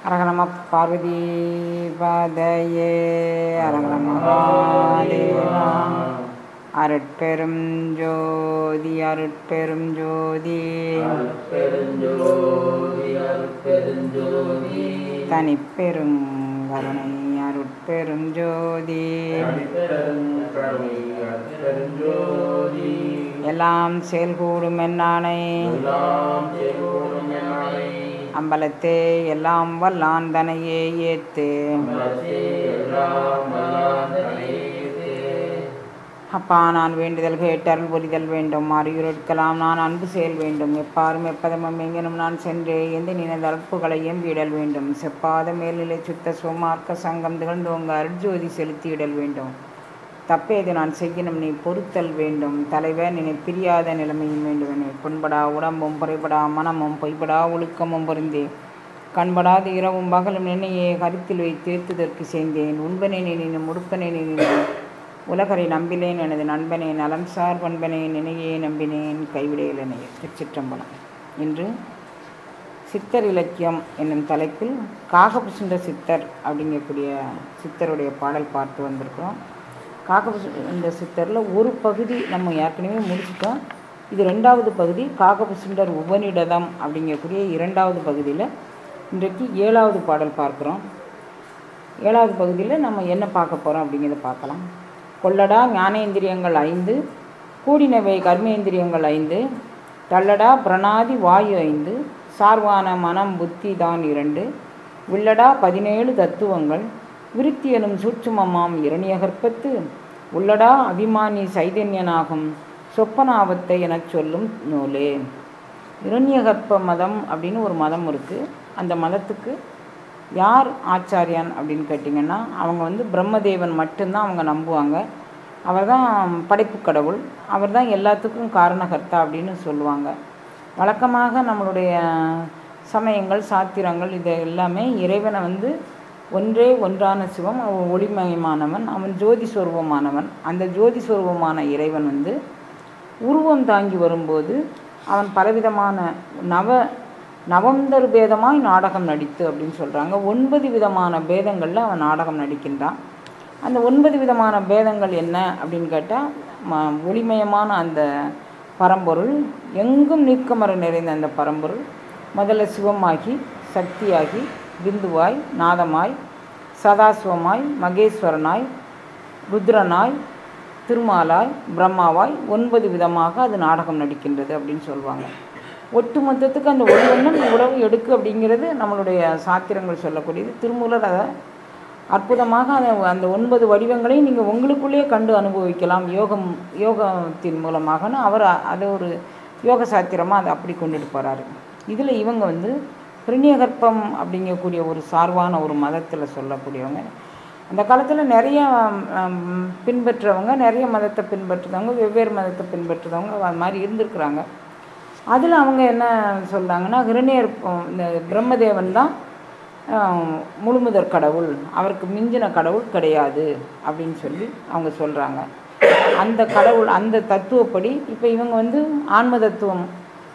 அரகர நம பார்வதி பதையே அரகர மகாதேவா. அருட்பெரும் ஜோதி அருட்பெரும் ஜோதி தனிப்பெரும் கருணை அருட்பெரும் ஜோதி எல்லாம் செயல்கூடும் என்னானை அம்பலத்தே எல்லாம் வல்லான் தனையே ஏத்து. அப்பா, நான் வேண்டுதல் கேட்டருள் புரிதல் வேண்டும். அறியுறுக்கலாம் நான் அன்பு செயல் வேண்டும். எப்பாரும் எப்பதமும் எங்கெனும் நான் சென்றே எந்த நினைந்த அற்புகளையும் வீடல் வேண்டும். செப்பாத மேல்நிலை சுத்த சுமார்க்க சங்கம் திகழ்ந்தோங்க அருட்ஜோதி செலுத்தியிடல் வேண்டும். தப்பேது நான் செய்யணும் நீ பொறுத்தல் வேண்டும். தலைவர் நினை பிரியாத நிலைமையும் வேண்டுவனே. புண்படா உடம்பும் புறைபடா மனமும் பொய்படா ஒழுக்கமும் பொருந்தே கண்படாது இரவும் பகலும் நினையே கருத்தில் வைத்தேத்துதற்கு சேர்ந்தேன். உண்பனே நினைனும் உடுப்பனே நினைனேன் உலகரை நம்பினேன் எனது நண்பனே நலம் சார் பண்பனே நினையே நம்பினேன் கைவிடையிலனே. திருச்சிற்றம்பலம். இன்று சித்தர் இலக்கியம் என்னும் தலைப்பில் காகபுசுண்ட சித்தர் அப்படிங்கக்கூடிய சித்தருடைய பாடல் பார்த்து வந்திருக்கிறோம். காகபுசுண்ட சித்தரில் ஒரு பகுதி நம்ம ஏற்கனவே முடிச்சிட்டோம். இது ரெண்டாவது பகுதி. காகபுசுண்டர் உபநிடதம் அப்படிங்கக்கூடிய இரண்டாவது பகுதியில் இன்றைக்கு 7வது பாடல் பார்க்குறோம். 7வது பகுதியில் நம்ம என்ன பார்க்க போகிறோம் அப்படிங்கிறத பார்க்கலாம். கொள்ளடா ஞானேந்திரியங்கள் 5, கூடினவை கர்மேந்திரியங்கள் 5, தள்ளடா பிரணாதி வாயு 5, சார்வான மனம் புத்தி தான் 2, உள்ளடா 17 தத்துவங்கள், விருத்தி எனும் சூட்சுமமாம் இரணியகற்பத்து, உள்ளடா அபிமானி சைதன்யனாகும் சொப்பனாவத்தை எனச் சொல்லும் நூலே. இரணியகற்ப மதம் அப்படின்னு ஒரு மதம் இருக்குது. அந்த மதத்துக்கு யார் ஆச்சாரியான் அப்படின்னு கேட்டிங்கன்னா, அவங்க பிரம்மதேவன் மட்டும்தான் அவங்க நம்புவாங்க. அவர் தான் படைப்பு கடவுள், அவர் தான் எல்லாத்துக்கும் காரணகர்த்தா அப்படின்னு சொல்லுவாங்க. வழக்கமாக நம்மளுடைய சமயங்கள் சாத்திரங்கள் இது எல்லாமே இறைவனை ஒன்றே ஒன்றான சிவம், அவன் ஒளிமயமானவன், அவன் ஜோதி சொரூபமானவன். அந்த ஜோதி சொரூபமான இறைவன் உருவம் தாங்கி வரும்போது அவன் பலவிதமான நவந்தர் பேதமாய் நாடகம் நடித்து அப்படின்னு சொல்கிறாங்க. 9 விதமான பேதங்களில் அவன் நாடகம் நடிக்கின்றான். அந்த 9 விதமான பேதங்கள் என்ன அப்படின்னு கேட்டால், ஒளிமயமான அந்த பரம்பொருள், எங்கும் நீக்கமர நிறைந்த அந்த பரம்பொருள் முதல்ல சிவமாகி, சக்தியாகி, பிந்துவாய், நாதமாய், சதாசிவமாய், மகேஸ்வரனாய், ருத்ரனாய், திருமாலாய், பிரம்மாவாய் 9 விதமாக அது நாடகம் நடிக்கின்றது அப்படின்னு சொல்லுவாங்க. ஒட்டு மொத்தத்துக்கு அந்த ஒளிவண்ணம் உடவு எடுக்கு அப்படிங்கிறது நம்மளுடைய சாத்திரங்கள் சொல்லக்கூடியது. திருமூலர் அதை அற்புதமாக அந்த 9 வடிவங்களையும் நீங்கள் உங்களுக்குள்ளேயே கண்டு அனுபவிக்கலாம் யோகத்தின் மூலமாகனு அவர் அதை ஒரு யோக சாத்திரமாக அதை அப்படி கொண்டுட்டு போகிறாரு. இதில் இவங்க இரணியகற்பம் அப்படிங்கக்கூடிய ஒரு சார்பான ஒரு மதத்தில் சொல்லக்கூடியவங்க. அந்த காலத்தில் நிறைய பின்பற்றுறவங்க, நிறைய மதத்தை பின்பற்றுறவங்க, வெவ்வேறு மதத்தை பின்பற்றுறவங்க அது மாதிரி இருந்திருக்கிறாங்க. அதில் அவங்க என்ன சொல்கிறாங்கன்னா, இந்த பிரம்மதேவன் தான் முழுமுதற் கடவுள், அவருக்கு மிஞ்சின கடவுள் கிடையாது அப்படின்னு சொல்லி அவங்க சொல்கிறாங்க. அந்த கடவுள் அந்த தத்துவப்படி இப்போ இவங்க ஆன்ம தத்துவம்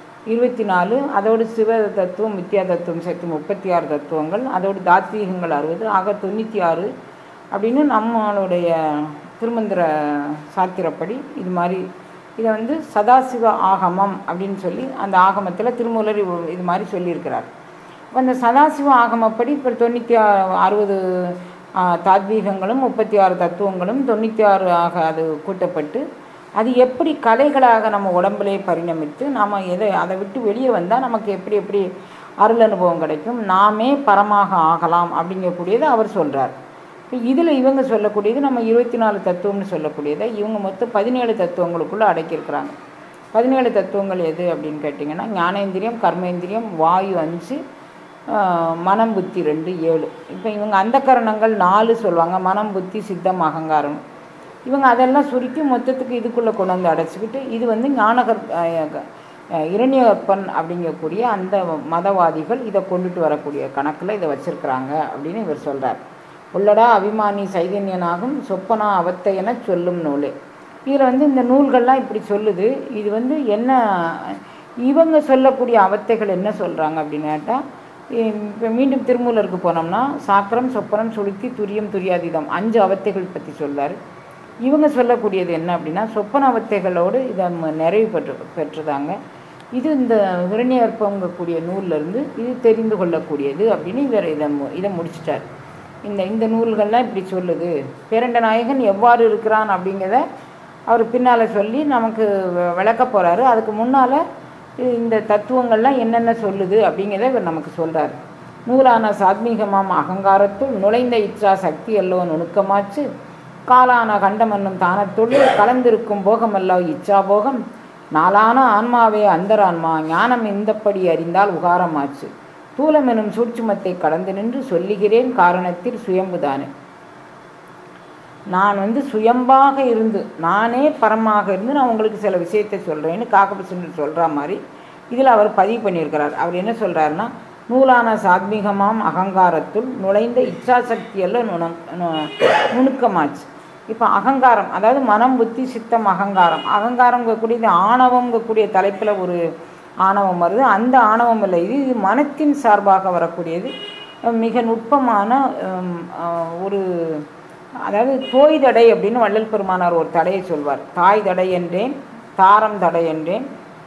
24, அதோடு சிவ தத்துவம் வித்யா தத்துவம் சேர்த்து 36 தத்துவங்கள், அதோடு தாத்வீகங்கள் 60, ஆக 96 அப்படின்னு நம்மளுடைய திருமந்திர சாத்திரப்படி இது மாதிரி இதை சதாசிவ ஆகமம் அப்படின்னு சொல்லி அந்த ஆகமத்தில் திருமூலர் இது மாதிரி சொல்லியிருக்கிறார். இப்போ அந்த சதாசிவ ஆகமப்படி இப்போ 60 தாத்வீகங்களும் 36 தத்துவங்களும் 96 ஆக அது கூட்டப்பட்டு அது எப்படி கலைகளாக நம்ம உடம்புலே பரிணமித்து நாம் அதை விட்டு வெளியே வந்தால் நமக்கு எப்படி அருள் அனுபவம் கிடைக்கும், நாமே பரமாக ஆகலாம் அப்படிங்கக்கூடியதை அவர் சொல்கிறார். இப்போ இதில் இவங்க சொல்லக்கூடியது நம்ம 24 தத்துவம்னு சொல்லக்கூடியதை இவங்க மொத்தம் 17 தத்துவங்களுக்குள்ளே அடக்கியிருக்கிறாங்க. 17 தத்துவங்கள் எது அப்படின்னு கேட்டிங்கன்னா, ஞானேந்திரியம், கர்மேந்திரியம், வாயு 5, மனம் புத்தி 2, 7. இப்போ இவங்க அந்த கரணங்கள் 4 சொல்லுவாங்க. மனம் புத்தி சித்தம் அகங்காரம் இவங்க அதெல்லாம் சுருக்கி மொத்தத்துக்கு இதுக்குள்ளே கொண்டு அடைச்சிக்கிட்டு இது இரணியகற்பன் அப்படிங்கக்கூடிய அந்த மதவாதிகள் இதை கொண்டுட்டு வரக்கூடிய கணக்கில் இதை வச்சுருக்கிறாங்க அப்படின்னு இவர் சொல்கிறார். உள்ளடா அபிமானி சைதன்யனாகும் சொப்பனா அவத்தை என சொல்லும் நூலே. இதில் இந்த நூல்கள்லாம் இப்படி சொல்லுது. இது என்ன இவங்க சொல்லக்கூடிய அவத்தைகள் என்ன சொல்கிறாங்க அப்படின்னு கேட்டால், இப்போ மீண்டும் திருமூலருக்கு போனோம்னா சாக்கரம் சொப்பனம் சுளுத்தி துரியம் துரியாதீதம் 5 அவத்தைகள் பற்றி சொல்றார். இவங்க சொல்லக்கூடியது என்ன அப்படின்னா சொப்பன அவத்தைகளோடு இதை நிறைவு பெற்றுதாங்க. இது இந்த விரணியற்பங்கக்கூடிய நூல்லேருந்து இது தெரிந்து கொள்ளக்கூடியது அப்படின்னு இதை முடிச்சிட்டார். இந்த நூல்கள்லாம் இப்படி சொல்லுது, பேரண்ட நாயகன் எவ்வாறு இருக்கிறான் அப்படிங்கிறத அவர் பின்னால் சொல்லி நமக்கு விளக்க போகிறாரு. அதுக்கு முன்னால் இந்த தத்துவங்கள்லாம் என்னென்ன சொல்லுது அப்படிங்கிறத இவர் நமக்கு சொல்கிறார். நூலான சாத்மீகமாம் அகங்காரத்துள் நுழைந்த இச்சா சக்தி எல்லோ நுணுக்கமாச்சு, காலான கண்டமன்னும் தானத்துள் கலந்திருக்கும் போகமல்லோ இச்சா போகம், நாளான ஆன்மாவே அந்தரான்மா ஞானம் இந்தப்படி அறிந்தால் உகாரமாச்சு, தூலம் எனும் சூட்சுமத்தை கடந்து நின்று சொல்லுகிறேன் காரணத்தில் சுயம்புதானே. நான் சுயம்பாக இருந்து நானே பரமாக இருந்து நான் உங்களுக்கு சில விஷயத்தை சொல்கிறேன்னு காக்கபசுந்தர் சொல்கிற மாதிரி இதில் அவர் பதிவு பண்ணியிருக்கிறார். அவர் என்ன சொல்கிறாருன்னா, நூலான சாத்மீகமாம் அகங்காரத்துள் நுழைந்த இச்சாசக்தியெல்லாம் நுணுக்கமாச்சு. இப்போ அகங்காரம், அதாவது மனம் புத்தி சித்தம் அகங்காரம், அகங்காரங்கக்கூடிய இந்த ஆணவங்கக்கூடிய தலைப்பில் ஒரு ஆணவம் வருது. அந்த ஆணவம் இல்லை, இது மனத்தின் சார்பாக வரக்கூடியது. மிக நுட்பமான ஒரு, அதாவது தோய் தடை அப்படின்னு வள்ளல் பெருமானார் ஒரு தடையை சொல்வார். தாய் தடை என்றேன், தாரம் தடை என்றேன்,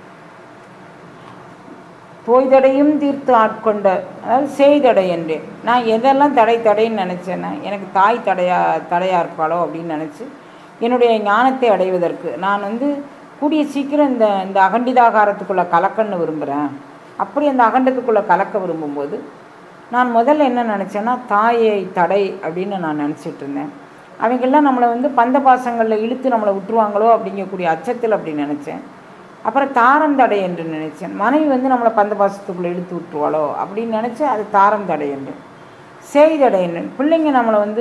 தோய் தடையும் தீர்த்து ஆட்கொண்ட, அதாவது செய்தடை என்றேன். நான் எதெல்லாம் தடைன்னு நினச்சேன்னா, எனக்கு தாய் தடையாக இருப்பாளோ அப்படின்னு நினச்சி என்னுடைய ஞானத்தை அடைவதற்கு நான் கூடிய சீக்கிரம் இந்த அகண்டிதாகாரத்துக்குள்ளே கலக்கன்னு விரும்புகிறேன். அப்படி அந்த அகண்டத்துக்குள்ளே கலக்க விரும்பும்போது நான் முதல்ல என்ன நினச்சேன்னா, தாயை தடை அப்படின்னு நான் நினச்சிட்டு இருந்தேன். அவங்கெல்லாம் நம்மளை பந்த பாசங்களில் இழுத்து நம்மளை விட்டுருவாங்களோ அப்படிங்கக்கூடிய அச்சத்தில் அப்படி நினச்சேன். அப்புறம் தாரம் தடை என்று நினச்சேன். மனைவி நம்மளை பந்த பாசத்துக்குள்ளே இழுத்து விட்டுருவாளோ அப்படின்னு நினச்சி அது தாரம் தடை என்று. செய்தடை என்று பிள்ளைங்க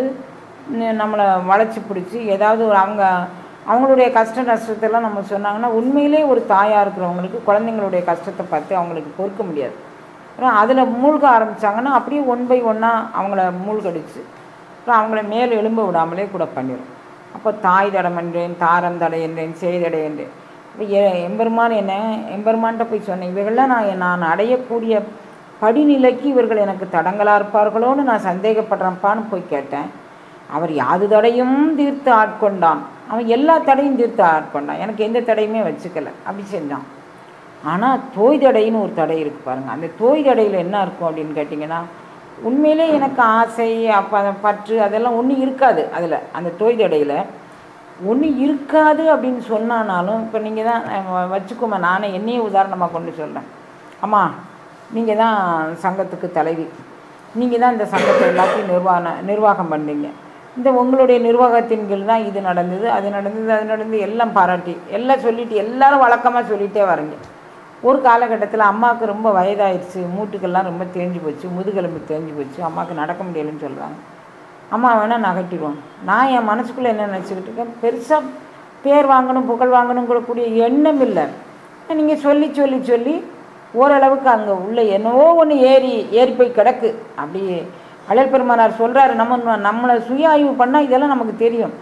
நம்மளை வளைச்சி பிடிச்சி ஏதாவது ஒரு அவங்களுடைய கஷ்ட நஷ்டத்தெல்லாம் நம்ம சொன்னாங்கன்னா, உண்மையிலே ஒரு தாயாக இருக்கிறவங்களுக்கு குழந்தைங்களுடைய கஷ்டத்தை பார்த்து அவங்களுக்கு பொறுக்க முடியாது. அப்புறம் அதில் மூழ்க ஆரம்பித்தாங்கன்னா அப்படியே 1 by 1 அவங்கள மூழ்கடிச்சு அப்புறம் அவங்கள மேல் எழும்ப விடாமலே கூட பண்ணிடும். அப்போ தாய் தடம் என்றேன், தாரம் தடை என்றேன், செய்தடை என்றேன். இப்போ எம்பெருமான் எம்பெருமான்கிட்ட போய் சொன்னேன், இவர்கள்லாம் நான் அடையக்கூடிய படிநிலைக்கு இவர்கள் எனக்கு தடங்களாக இருப்பார்களோன்னு நான் சந்தேகப்படுறப்பான்னு போய் கேட்டேன். அவர் யாது தடையும் தீர்த்து ஆட்கொண்டான். அவன் எல்லா தடையும் தீர்த்து ஆட்கொண்டான், எனக்கு எந்த தடையுமே வச்சுக்கலை, அப்படி செஞ்சான். ஆனால் தோய் தடைன்னு ஒரு தடை இருக்குது பாருங்கள். அந்த தோய் தடையில் என்ன இருக்கும் அப்படின்னு கேட்டிங்கன்னா, உண்மையிலே எனக்கு ஆசை பற்று அதெல்லாம் ஒன்றும் இருக்காது. அதில் அந்த தோய் தடையில் ஒன்றும் இருக்காது அப்படின்னு சொன்னானாலும், இப்போ நீங்கள் தான் வச்சுக்கோமா, நானே என்னையே உதாரணமாக கொண்டு சொல்கிறேன். அம்மா நீங்கள் தான் சங்கத்துக்கு தலைவி, நீங்கள் தான் இந்த சங்கத்தை எல்லாத்தையும் நிர்வாகம் பண்ணுறீங்க. இந்த உங்களுடைய நிர்வாகத்தின் கீழ் தான் இது நடந்தது அது நடந்தது எல்லாம் பாராட்டி எல்லாம் சொல்லிவிட்டு எல்லோரும் வழக்கமாக சொல்லிகிட்டே வரீங்க. ஒரு காலகட்டத்தில் அம்மாவுக்கு ரொம்ப வயதாகிடுச்சு, மூட்டுக்கெல்லாம் ரொம்ப தேஞ்சு போச்சு, முதுகெலும்பு தேஞ்சு போச்சு, அம்மாவுக்கு நடக்க முடியலைன்னு சொல்கிறாங்க. அம்மா வேணால் நகட்டிடுவோம். நான் என் மனசுக்குள்ளே என்ன நினச்சிக்கிட்டு இருக்கேன், பெருசாக பேர் வாங்கணும் புகழ் வாங்கணுங்கக்கூடிய எண்ணம் இல்லை. நீங்கள் சொல்லி சொல்லி சொல்லி ஓரளவுக்கு அங்கே உள்ள என்னவோ ஒன்று ஏறி போய் கிடக்கு. அப்படி வள்ளல் பெருமானார் சொல்கிறாரு, நம்மளை சுய ஆய்வு பண்ணால் இதெல்லாம் நமக்கு தெரியும்.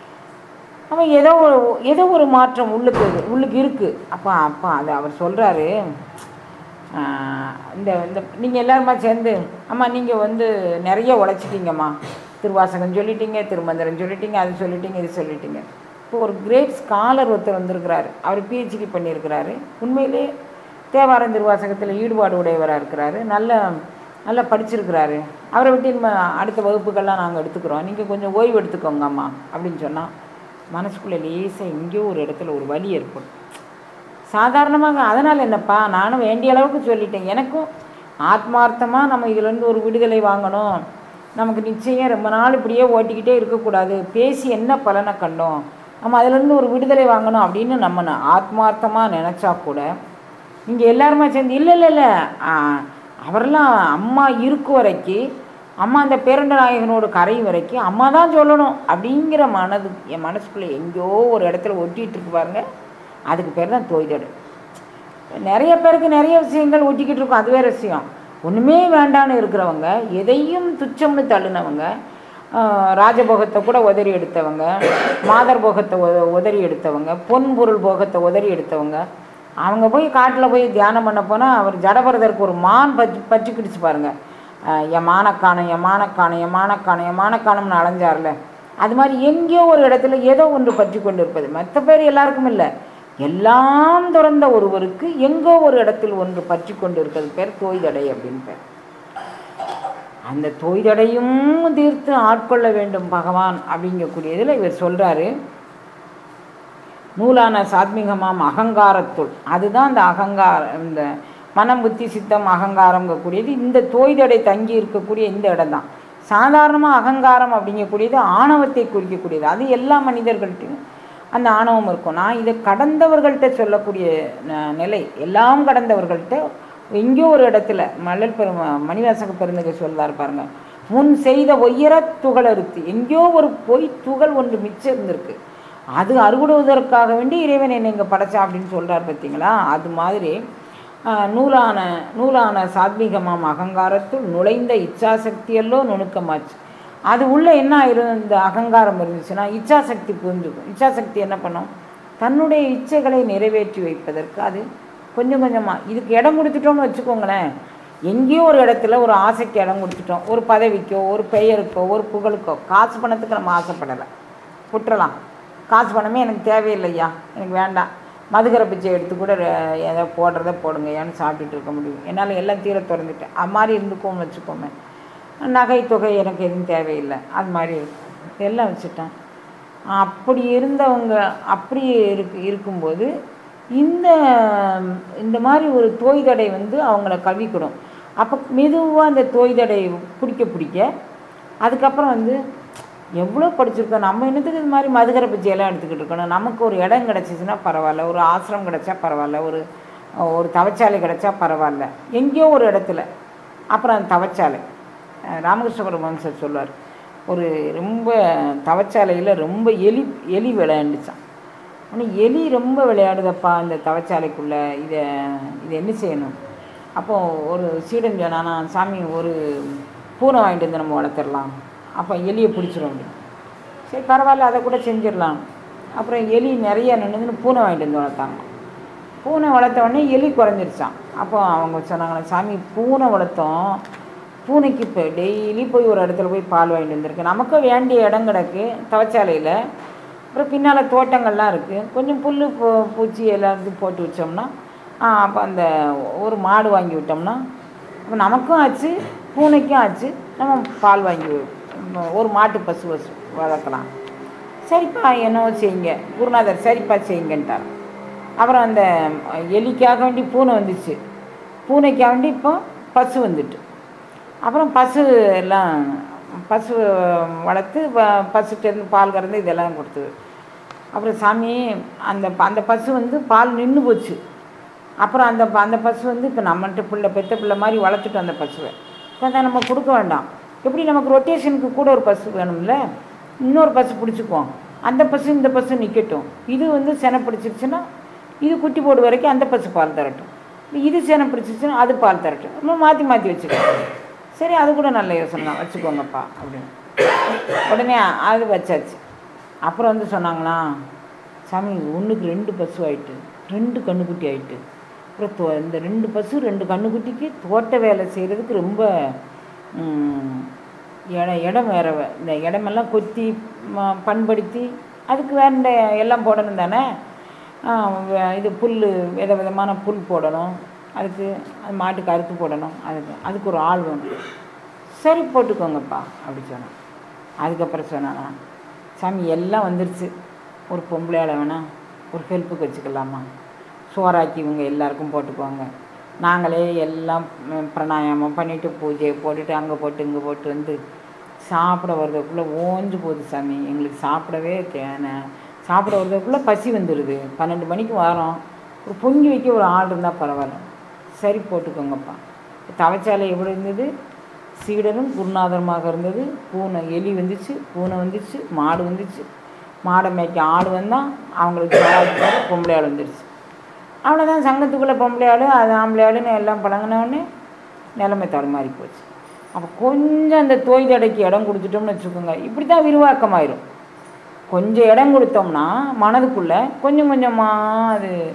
அவன் ஏதோ ஒரு மாற்றம் உள்ளுக்கு இருக்குது. அப்போ அது அவர் சொல்கிறாரு, இந்த நீங்கள் எல்லாருமா சேர்ந்து, அம்மா நீங்கள் நிறைய உழைச்சிட்டிங்கம்மா, திருவாசகம் சொல்லிட்டீங்க, திருமந்திரம் சொல்லிட்டீங்க, அது சொல்லிட்டீங்க, இது சொல்லிட்டீங்க. இப்போ ஒரு கிரேட் ஸ்காலர் ஒருத்தர் வந்திருக்கிறாரு, அவர் PhD பண்ணியிருக்கிறாரு, உண்மையிலே தேவாரம் திருவாசகத்தில் ஈடுபாடு உடையவராக இருக்கிறாரு, நல்லா படிச்சிருக்கிறாரு. அவரை விட்டு நம்ம அடுத்த வகுப்புகள்லாம் நாங்கள் எடுத்துக்கிறோம், நீங்கள் கொஞ்சம் ஓய்வு எடுத்துக்கோங்க அம்மா அப்படின்னு சொன்னால் மனசுக்குள்ளே லேசாக எங்கேயோ ஒரு இடத்துல ஒரு வலி ஏற்படும் சாதாரணமாக. அதனால் என்னப்பா, நானும் வேண்டிய அளவுக்கு சொல்லிட்டேன். எனக்கும் ஆத்மார்த்தமாக நம்ம இதிலேருந்து ஒரு விடுதலை வாங்கணும், நமக்கு நிச்சயம் ரொம்ப நாள் இப்படியே ஓட்டிக்கிட்டே இருக்கக்கூடாது, பேசி என்ன பலனை கண்டோம், நம்ம அதிலேருந்து ஒரு விடுதலை வாங்கணும் அப்படின்னு நம்ம ஆத்மார்த்தமாக நினச்சா கூட நீங்கள் எல்லாருமே சேர்ந்து இல்லை அவரெல்லாம் அம்மா இருக்கும் வரைக்கும், அம்மா அந்த பேரண்ட நாயகனோட கரை வரைக்கும் அம்மா தான் சொல்லணும் அப்படிங்கிற என் மனசுக்குள்ளே எங்கேயோ ஒரு இடத்துல ஒட்டிகிட்டு இருக்கு பாருங்க. அதுக்கு பேர் தான் தோய்தடை. நிறைய பேருக்கு நிறைய விஷயங்கள் ஒட்டிக்கிட்டு இருக்கும், அது வேறு விஷயம். ஒன்றுமே வேண்டான்னு இருக்கிறவங்க, எதையும் துச்சம்னு தள்ளுனவங்க, ராஜபோகத்தை கூட உதறி எடுத்தவங்க, மாதர் போகத்தை உதறி எடுத்தவங்க, பொன் பொருள் போகத்தை உதறி எடுத்தவங்க, அவங்க போய் காட்டில் போய் தியானம் பண்ண போனால் அவர் ஜடபரதருக்கு ஒரு மான் பற்றிக்கிடுச்சு பாருங்கள். என் மானக்கானம் என் மானக்கானம் என் மானக்கானம் என் மானக்கானம்னு அலைஞ்சார்ல, அது மாதிரி எங்கேயோ ஒரு இடத்துல ஏதோ ஒன்று பற்றி கொண்டு இருப்பது. மற்ற பேர் எல்லாருக்கும் இல்லை, எல்லாம் துறந்த ஒருவருக்கு எங்கோ ஒரு இடத்தில் ஒன்று பற்றி கொண்டு இருக்கிறது பேர் தோய்தடை அப்படின்னு பேர். அந்த தோய்தடையும் தீர்த்து ஆட்கொள்ள வேண்டும் பகவான் அப்படிங்கக்கூடியதில் இவர் சொல்கிறாரு. நூலான சாத்மிகமாம் அகங்காரத்துள், அதுதான் அந்த அகங்காரம், இந்த மனம் புத்தி சித்தம் அகங்காரங்கக்கூடியது இந்த தோய்தடை தங்கி இருக்கக்கூடிய இந்த இடம் தான். சாதாரணமாக அகங்காரம் அப்படிங்கக்கூடியது ஆணவத்தை குறிக்கக்கூடியது. அது எல்லா மனிதர்கள்ட்டையும் அந்த ஆணவம் இருக்கும். நான் இதை கடந்தவர்கள்ட்ட சொல்லக்கூடிய நிலை, எல்லாம் கடந்தவர்கள்ட்ட எங்கேயோ ஒரு இடத்துல மல்லல் மணிவாசக பெருந்தகை சொல்றார் பாருங்க, முன் செய்த ஒய்யர துகளறுத்து, எங்கேயோ ஒரு பொய் துகள் ஒன்று மிச்சம் இருந்திருக்கு, அது அறுவிடுவதற்காக வேண்டி இறைவன் என்னை இங்கே படைச்சா அப்படின்னு சொல்கிறார் பார்த்தீங்களா. அது மாதிரி நூலான சாத்வீகமாம் அகங்காரத்துள் நுழைந்த இச்சாசக்தியெல்லோ நுணுக்கமாச்சு. அது உள்ளே என்ன ஆயிரும், இந்த அகங்காரம் இருந்துச்சுன்னா இச்சாசக்தி புரிஞ்சுக்கும். இச்சாசக்தி என்ன பண்ணும், தன்னுடைய இச்சைகளை நிறைவேற்றி வைப்பதற்கு அது கொஞ்சம் கொஞ்சமாக இதுக்கு இடம் கொடுத்துட்டோம்னு வச்சுக்கோங்களேன். எங்கேயோ ஒரு இடத்துல ஒரு ஆசைக்கு இடம் கொடுத்துட்டோம், ஒரு பதவிக்கோ ஒரு பெயருக்கோ ஒரு புகழுக்கோ. காசு பணத்துக்கு நம்ம ஆசைப்படலை, விட்டுறலாம். காசு பணமே எனக்கு தேவையில்லையா, எனக்கு வேண்டாம், மதுகரை பிச்சை எடுத்து கூட எதை போடுறத போடுங்க ஏன்னு சாப்பிட்டுட்டு இருக்க முடியும், என்னால் எல்லாம் தீர திறந்துட்டேன். அது மாதிரி இருந்துக்கோன்னு வச்சுக்கோமே. நகை தொகை எனக்கு எதுவும் தேவையில்லை, அது மாதிரி எல்லாம் வச்சுட்டேன். அப்படி இருந்தவங்க அப்படி இருக்கும்போது இந்த மாதிரி ஒரு தோய்தடை அவங்கள கவிக்கிடும். அப்போ மெதுவாக அந்த தோய்தடை பிடிக்க அதுக்கப்புறம் எவ்வளோ படிச்சிருக்கோம், நம்ம என்னத்துக்கு இது மாதிரி மதுகரை பிச்சையெல்லாம் எடுத்துக்கிட்டு இருக்கணும். நமக்கு ஒரு இடம் கிடச்சிச்சின்னா பரவாயில்ல, ஒரு ஆசிரமம் கிடச்சா பரவாயில்ல, ஒரு தவச்சாலை கிடச்சா பரவாயில்ல, எங்கேயோ ஒரு இடத்துல. அப்புறம் அந்த தவச்சாலை ராமகிருஷ்ண பரமஹம்சர் சொல்வார், ஒரு ரொம்ப தவச்சாலையில் ரொம்ப எலி விளையாண்டுச்சான். ஆனால் எலி ரொம்ப விளையாடுதப்பா இந்த தவச்சாலைக்குள்ளே, இதை என்ன செய்யணும். அப்போது ஒரு சீடன் சொன்னானா, சாமி ஒரு பூனை வாங்கிட்டு வந்து நம்ம வளர்த்துடலாம், அப்போ எலியை பிடிச்சிரும் அப்படின்னு. சரி பரவாயில்ல, அதை கூட செஞ்சிடலாம். அப்புறம் எலி நிறைய நின்றுன்னு பூனை வாங்கிட்டு வந்து வளர்த்தாங்க. பூனை வளர்த்த உடனே எலி குறைஞ்சிருச்சான். அப்போ அவங்க சொன்னாங்களே, சாமி பூனை வளர்த்தோம், பூனைக்கு இப்போ டெய்லி போய் ஒரு இடத்துல போய் பால் வாங்கிட்டு வந்திருக்கு, நமக்கும் வேண்டிய இடம் கிடக்கு தவச்சாலையில், அப்புறம் பின்னால் தோட்டங்கள்லாம் இருக்குது, கொஞ்சம் புல் பூச்சி எல்லாத்தையும் போட்டு வச்சோம்னா அப்போ அந்த ஒரு மாடு வாங்கி விட்டோம்னா அப்போ நமக்கும் ஆச்சு பூனைக்கும் ஆச்சு, நம்ம பால் வாங்கி ஒரு மாட்டு பசு வளர்க்கலாம். சரிப்பா என்னவோ செய்யுங்க குருநாதர், சரிப்பா செய்யுங்கன்ட்டார். அப்புறம் அந்த எலிக்காக வேண்டி பூனை வந்துச்சு, பூனைக்காக வேண்டி இப்போ பசு வந்துட்டு, அப்புறம் பசு வளர்த்து பசுட்டேருந்து பால் கறந்து இதெல்லாம் கொடுத்தது. அப்புறம் சாமி அந்த பசு பால் நின்று போச்சு. அப்புறம் அந்த பசு இப்போ நம்மள்கிட்ட பெத்த பிள்ளை மாதிரி வளர்த்துட்டோம் அந்த பசுவை. இப்போ அதை நம்ம கொடுக்க வேண்டாம், எப்படி நமக்கு ரொட்டேஷனுக்கு கூட ஒரு பசு வேணும்ல, இன்னொரு பசு பிடிச்சிக்குவோம், அந்த பசு இந்த பசு நிற்கட்டும். இது செனை பிடிச்சிருச்சுன்னா இது குட்டி போடு வரைக்கும் அந்த பசு பால் தரட்டும், இது செனை பிடிச்சிருச்சுன்னா அது பால் தரட்டும், நம்ம மாற்றி வச்சுக்கோங்க. சரி அது கூட நல்ல யோசனை தான், வச்சுக்கோங்கப்பா அப்படின்னு உடனே அது வச்சாச்சு. அப்புறம் சொன்னாங்களா, சாமி ஒன்றுக்கு 2 பசு ஆகிட்டு, 2 கண்ணுக்குட்டி ஆகிட்டு. அப்புறம் இந்த 2 பசு 2 கண்ணுக்குட்டிக்கு தோட்ட வேலை செய்கிறதுக்கு ரொம்ப இடம் வேற, இந்த இடமெல்லாம் கொத்தி பண்படுத்தி அதுக்கு வேண்ட எல்லாம் போடணும் தானே. இது புல் விதமான புல் போடணும், அதுக்கு அது மாட்டுக்கு அறுத்து போடணும், அதுக்கு ஒரு ஆள் வேணும். சரி போட்டுக்கோங்கப்பா அப்படி சொன்னான். அதுக்கப்புறம் சொன்னானா, சாமி எல்லாம் வந்துருச்சு, ஒரு பொம்பளையால் வேணால் ஒரு ஹெல்ப்புக்கு வச்சுக்கலாமா, சோறாக்கி இவங்க எல்லாருக்கும் போட்டுக்குவாங்க, நாங்களே எல்லாம் பிராணாயாமம் பண்ணிவிட்டு பூஜையை போட்டுட்டு அங்கே போட்டு இங்கே போட்டு சாப்பிட வர்றதுக்குள்ளே ஓஞ்சு போகுது சாமி, எங்களுக்கு சாப்பிடவே சாப்பிட வர்றதுக்குள்ளே பசி வந்துடுது, 12 மணிக்கு வரோம், ஒரு பொங்கி வைக்க ஒரு ஆள் இருந்தால் பரவாயில்ல. சரி போட்டுக்கோங்கப்பா. தவச்சாலை எப்படி இருந்தது, சீடனும் குருநாதருமாக இருந்தது. எலி வந்துச்சு, பூனை வந்துச்சு, மாடு வந்துச்சு, மாடை மேய்க்க ஆடு வந்தால் அவங்களுக்கு பொம்பளை ஆள் வந்துடுச்சு. அவ்வளோதான், சங்கத்துக்குள்ளே பொம்பளை ஆள் அது ஆம்பளை ஆளுன்னு எல்லாம் பழங்கினோடனே நிலைமை தடுமாறி போச்சு. அப்போ கொஞ்சம் அந்த தோய்தடைக்கு இடம் கொடுத்துட்டோம்னு வச்சுக்கோங்க, இப்படி தான் விரிவாக்கமாயிரும். கொஞ்சம் இடம் கொடுத்தோம்னா மனதுக்குள்ளே கொஞ்சம் கொஞ்சமாக அது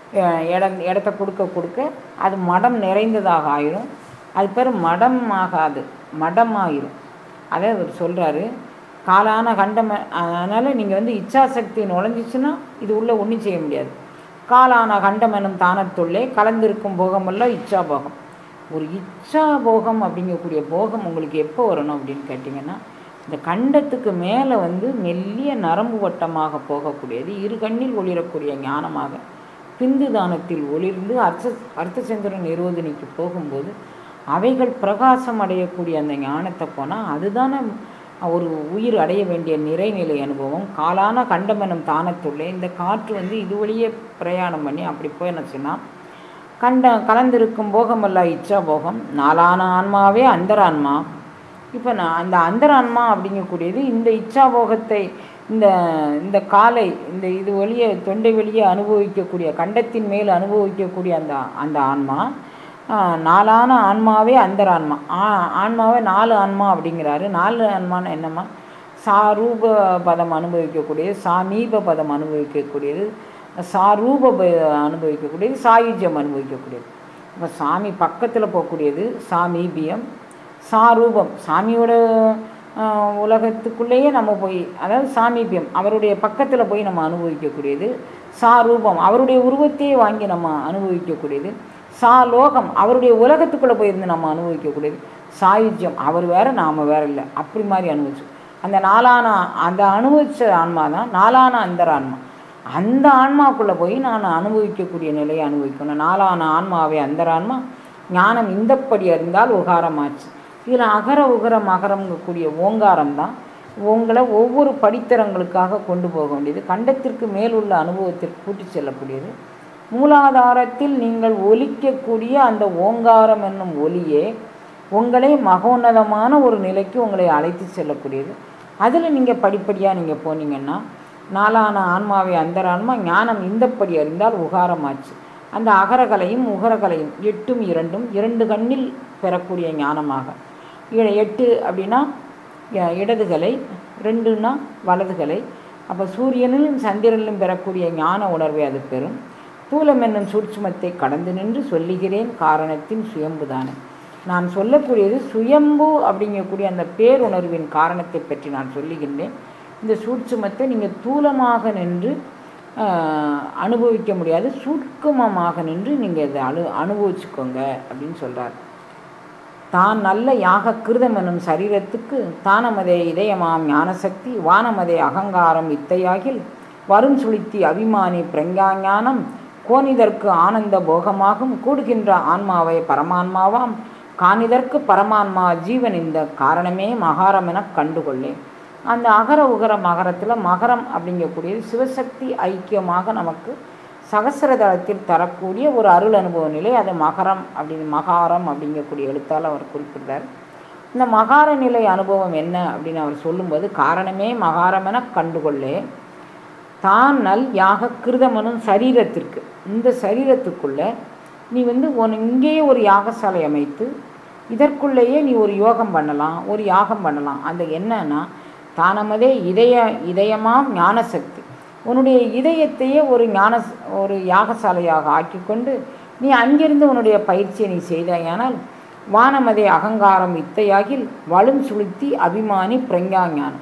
இடத்த கொடுக்க கொடுக்க அது மடம் நிறைந்ததாக ஆயிரும். அது பேர் மடம் ஆகாது, மடமாயிரும். அதை அவர் சொல்கிறாரு. காலான கண்டம். அதனால் நீங்கள் வந்து இச்சாசக்தி நுழைஞ்சிச்சுன்னா இது உள்ளே ஒன்றும் செய்ய முடியாது. காலான கண்டம் எனும் தானத்துள்ளே கலந்திருக்கும் போகமெல்லாம் இச்சா போகம். ஒரு இச்சா போகம் அப்படிங்கக்கூடிய போகம் உங்களுக்கு எப்போ வரணும் அப்படின்னு கேட்டிங்கன்னா, இந்த கண்டத்துக்கு மேலே வந்து மெல்லிய நரம்பு வட்டமாக போகக்கூடியது, இரு கண்ணில் ஒளிரக்கூடிய ஞானமாக பிந்து தானத்தில் ஒளிர்ந்து அர்த்தச்சந்திரன் நிரோதினிக்கு போகும்போது அவைகள் பிரகாசம் அடையக்கூடிய அந்த ஞானத்தை போனால் அதுதானே ஒரு உயிர் அடைய வேண்டிய நிறைநிலை அனுபவம். காலான கண்டமெனும் தானத்துள்ளே இந்த காற்று வந்து இது வழியே பிரயாணம் பண்ணி அப்படி போயிடுச்சுன்னா கலந்திருக்கும் போகமல்ல இச்சா போகம். நாலான ஆன்மாவே அந்தரான்மா. இப்போ அந்த அந்தரான்மா அப்படிங்கக்கூடியது இந்த இச்சா போகத்தை இந்த காலை இது வழியே தொண்டை வழியே அனுபவிக்கக்கூடிய, கண்டத்தின் மேல் அனுபவிக்கக்கூடிய அந்த ஆன்மா நாலான ஆன்மாவே அந்தரான்மா. ஆன்மாவே 4 ஆன்மா அப்படிங்கிறாரு. 4 ஆன்மான்னு என்னம்மா? சாரூப பதம் அனுபவிக்கக்கூடியது, சாமீப பதம் அனுபவிக்கக்கூடியது, சாரூப அனுபவிக்கக்கூடியது, சாயுஜ்யம் அனுபவிக்கக்கூடியது. இப்போ சாமி பக்கத்தில் போகக்கூடியது சாமீபியம், சாரூபம் சாமியோட உலகத்துக்குள்ளேயே நம்ம போய், அதாவது சாமீபியம் அவருடைய பக்கத்தில் போய் நம்ம அனுபவிக்கக்கூடியது, சாரூபம் அவருடைய உருவத்தையே வாங்கி நம்ம அனுபவிக்கக்கூடியது, சாலோகம் அவருடைய உலகத்துக்குள்ளே போயிருந்து நம்ம அனுபவிக்கக்கூடியது, சாயுஜ்யம் அவர் வேறு நாம் வேறு இல்லை, அப்படி மாதிரி அனுபவிச்சோம். அந்த அந்த அனுபவித்த ஆன்மா தான் நாலான அந்தரான்மா. அந்த ஆன்மாவுக்குள்ளே போய் நான் அனுபவிக்கக்கூடிய நிலையை அனுபவிக்கணும். நாலான ஆன்மாவே அந்தரான்மா. ஞானம் இந்தப்படி அறிந்தால் உகாரமாச்சு. இதில் அகர உகர மகரம்ங்கக்கூடிய ஓங்காரம் தான் உங்களை ஒவ்வொரு படித்தரங்களுக்காக கொண்டு போக வேண்டியது, கண்டத்திற்கு மேலுள்ள அனுபவத்திற்கு கூட்டி செல்லக்கூடியது. மூலாதாரத்தில் நீங்கள் ஒலிக்கக்கூடிய அந்த ஓங்காரம் என்னும் ஒலியே உங்களை மகோன்னதமான ஒரு நிலைக்கு உங்களை அழைத்து செல்லக்கூடியது. அதில் நீங்கள் படிப்படியாக நீங்கள் போனீங்கன்னா நாலான ஆன்மாவை அந்தரான்மா ஞானம் இந்தப்படி அறிந்தால் உகாரமாச்சு. அந்த அகரகலையும் உகரகலையும் 8ம் 2ம் 2 கண்ணில் பெறக்கூடிய ஞானமாக, 8 அப்படின்னா இடதுகலை, 2ன்னா வலதுகலை. அப்போ சூரியனிலும் சந்திரனிலும் பெறக்கூடிய ஞான உணர்வை அது பெறும். தூலம் என்னும் சூட்சுமத்தை கடந்து நின்று சொல்லுகிறேன் காரணத்தின் சுயம்புதானே. நான் சொல்லக்கூடியது சுயம்பு அப்படிங்கக்கூடிய அந்த பேருணர்வின் காரணத்தை பற்றி நான் சொல்லுகின்றேன். இந்த சூட்சுமத்தை நீங்கள் தூலமாக நின்று அனுபவிக்க முடியாது, சூட்சுமமாக நின்று நீங்கள் இதை அனுபவிச்சுக்கோங்க அப்படின்னு சொல்கிறார். தான் நல்ல யாக கிருதம் என்னும் சரீரத்துக்கு தானமதே இதயமாம் ஞானசக்தி வானமதே அகங்காரம் இத்தையாகில் வரும் சுழித்தி அபிமானி பிரஞ்ஞாஞானம் கோனிதற்கு ஆனந்த போகமாகும் கூடுகின்ற ஆன்மாவை பரமான்மாவாம் காணிதற்கு பரமான்மா ஜீவன் இந்த காரணமே மகாரம் என கண்டுகொள்ளேன். அந்த அகர உகர மகரத்தில் மகரம் அப்படிங்கக்கூடியது சிவசக்தி ஐக்கியமாக நமக்கு சகசிரதளத்தில் தரக்கூடிய ஒரு அருள் அனுபவ நிலை. அது மகரம் மகாரம் அப்படிங்கக்கூடிய எழுத்தால் அவர் குறிப்பிட்டார். இந்த மகார நிலை அனுபவம் என்ன அப்படின்னு அவர் சொல்லும்போது காரணமே மகாரம் என கண்டுகொள்ளே தான் நல் யாக கிருதமனும் சரீரத்திற்கு, இந்த சரீரத்துக்குள்ளே நீ இங்கேயே ஒரு யாகசாலை அமைத்து இதற்குள்ளேயே நீ ஒரு யோகம் பண்ணலாம், ஒரு யாகம் பண்ணலாம். அந்த என்னன்னா தானமதே இதயமாம் ஞானசக்தி, உன்னுடைய இதயத்தையே ஒரு யாகசாலையாக ஆக்கி கொண்டு நீ அங்கிருந்து உன்னுடைய பயிற்சியை நீ செய்தாயானால் வானமதே அகங்காரம் இத்தையாகில் வலும் சுளுத்தி அபிமானி பிரஞ்ஞாஞானம்.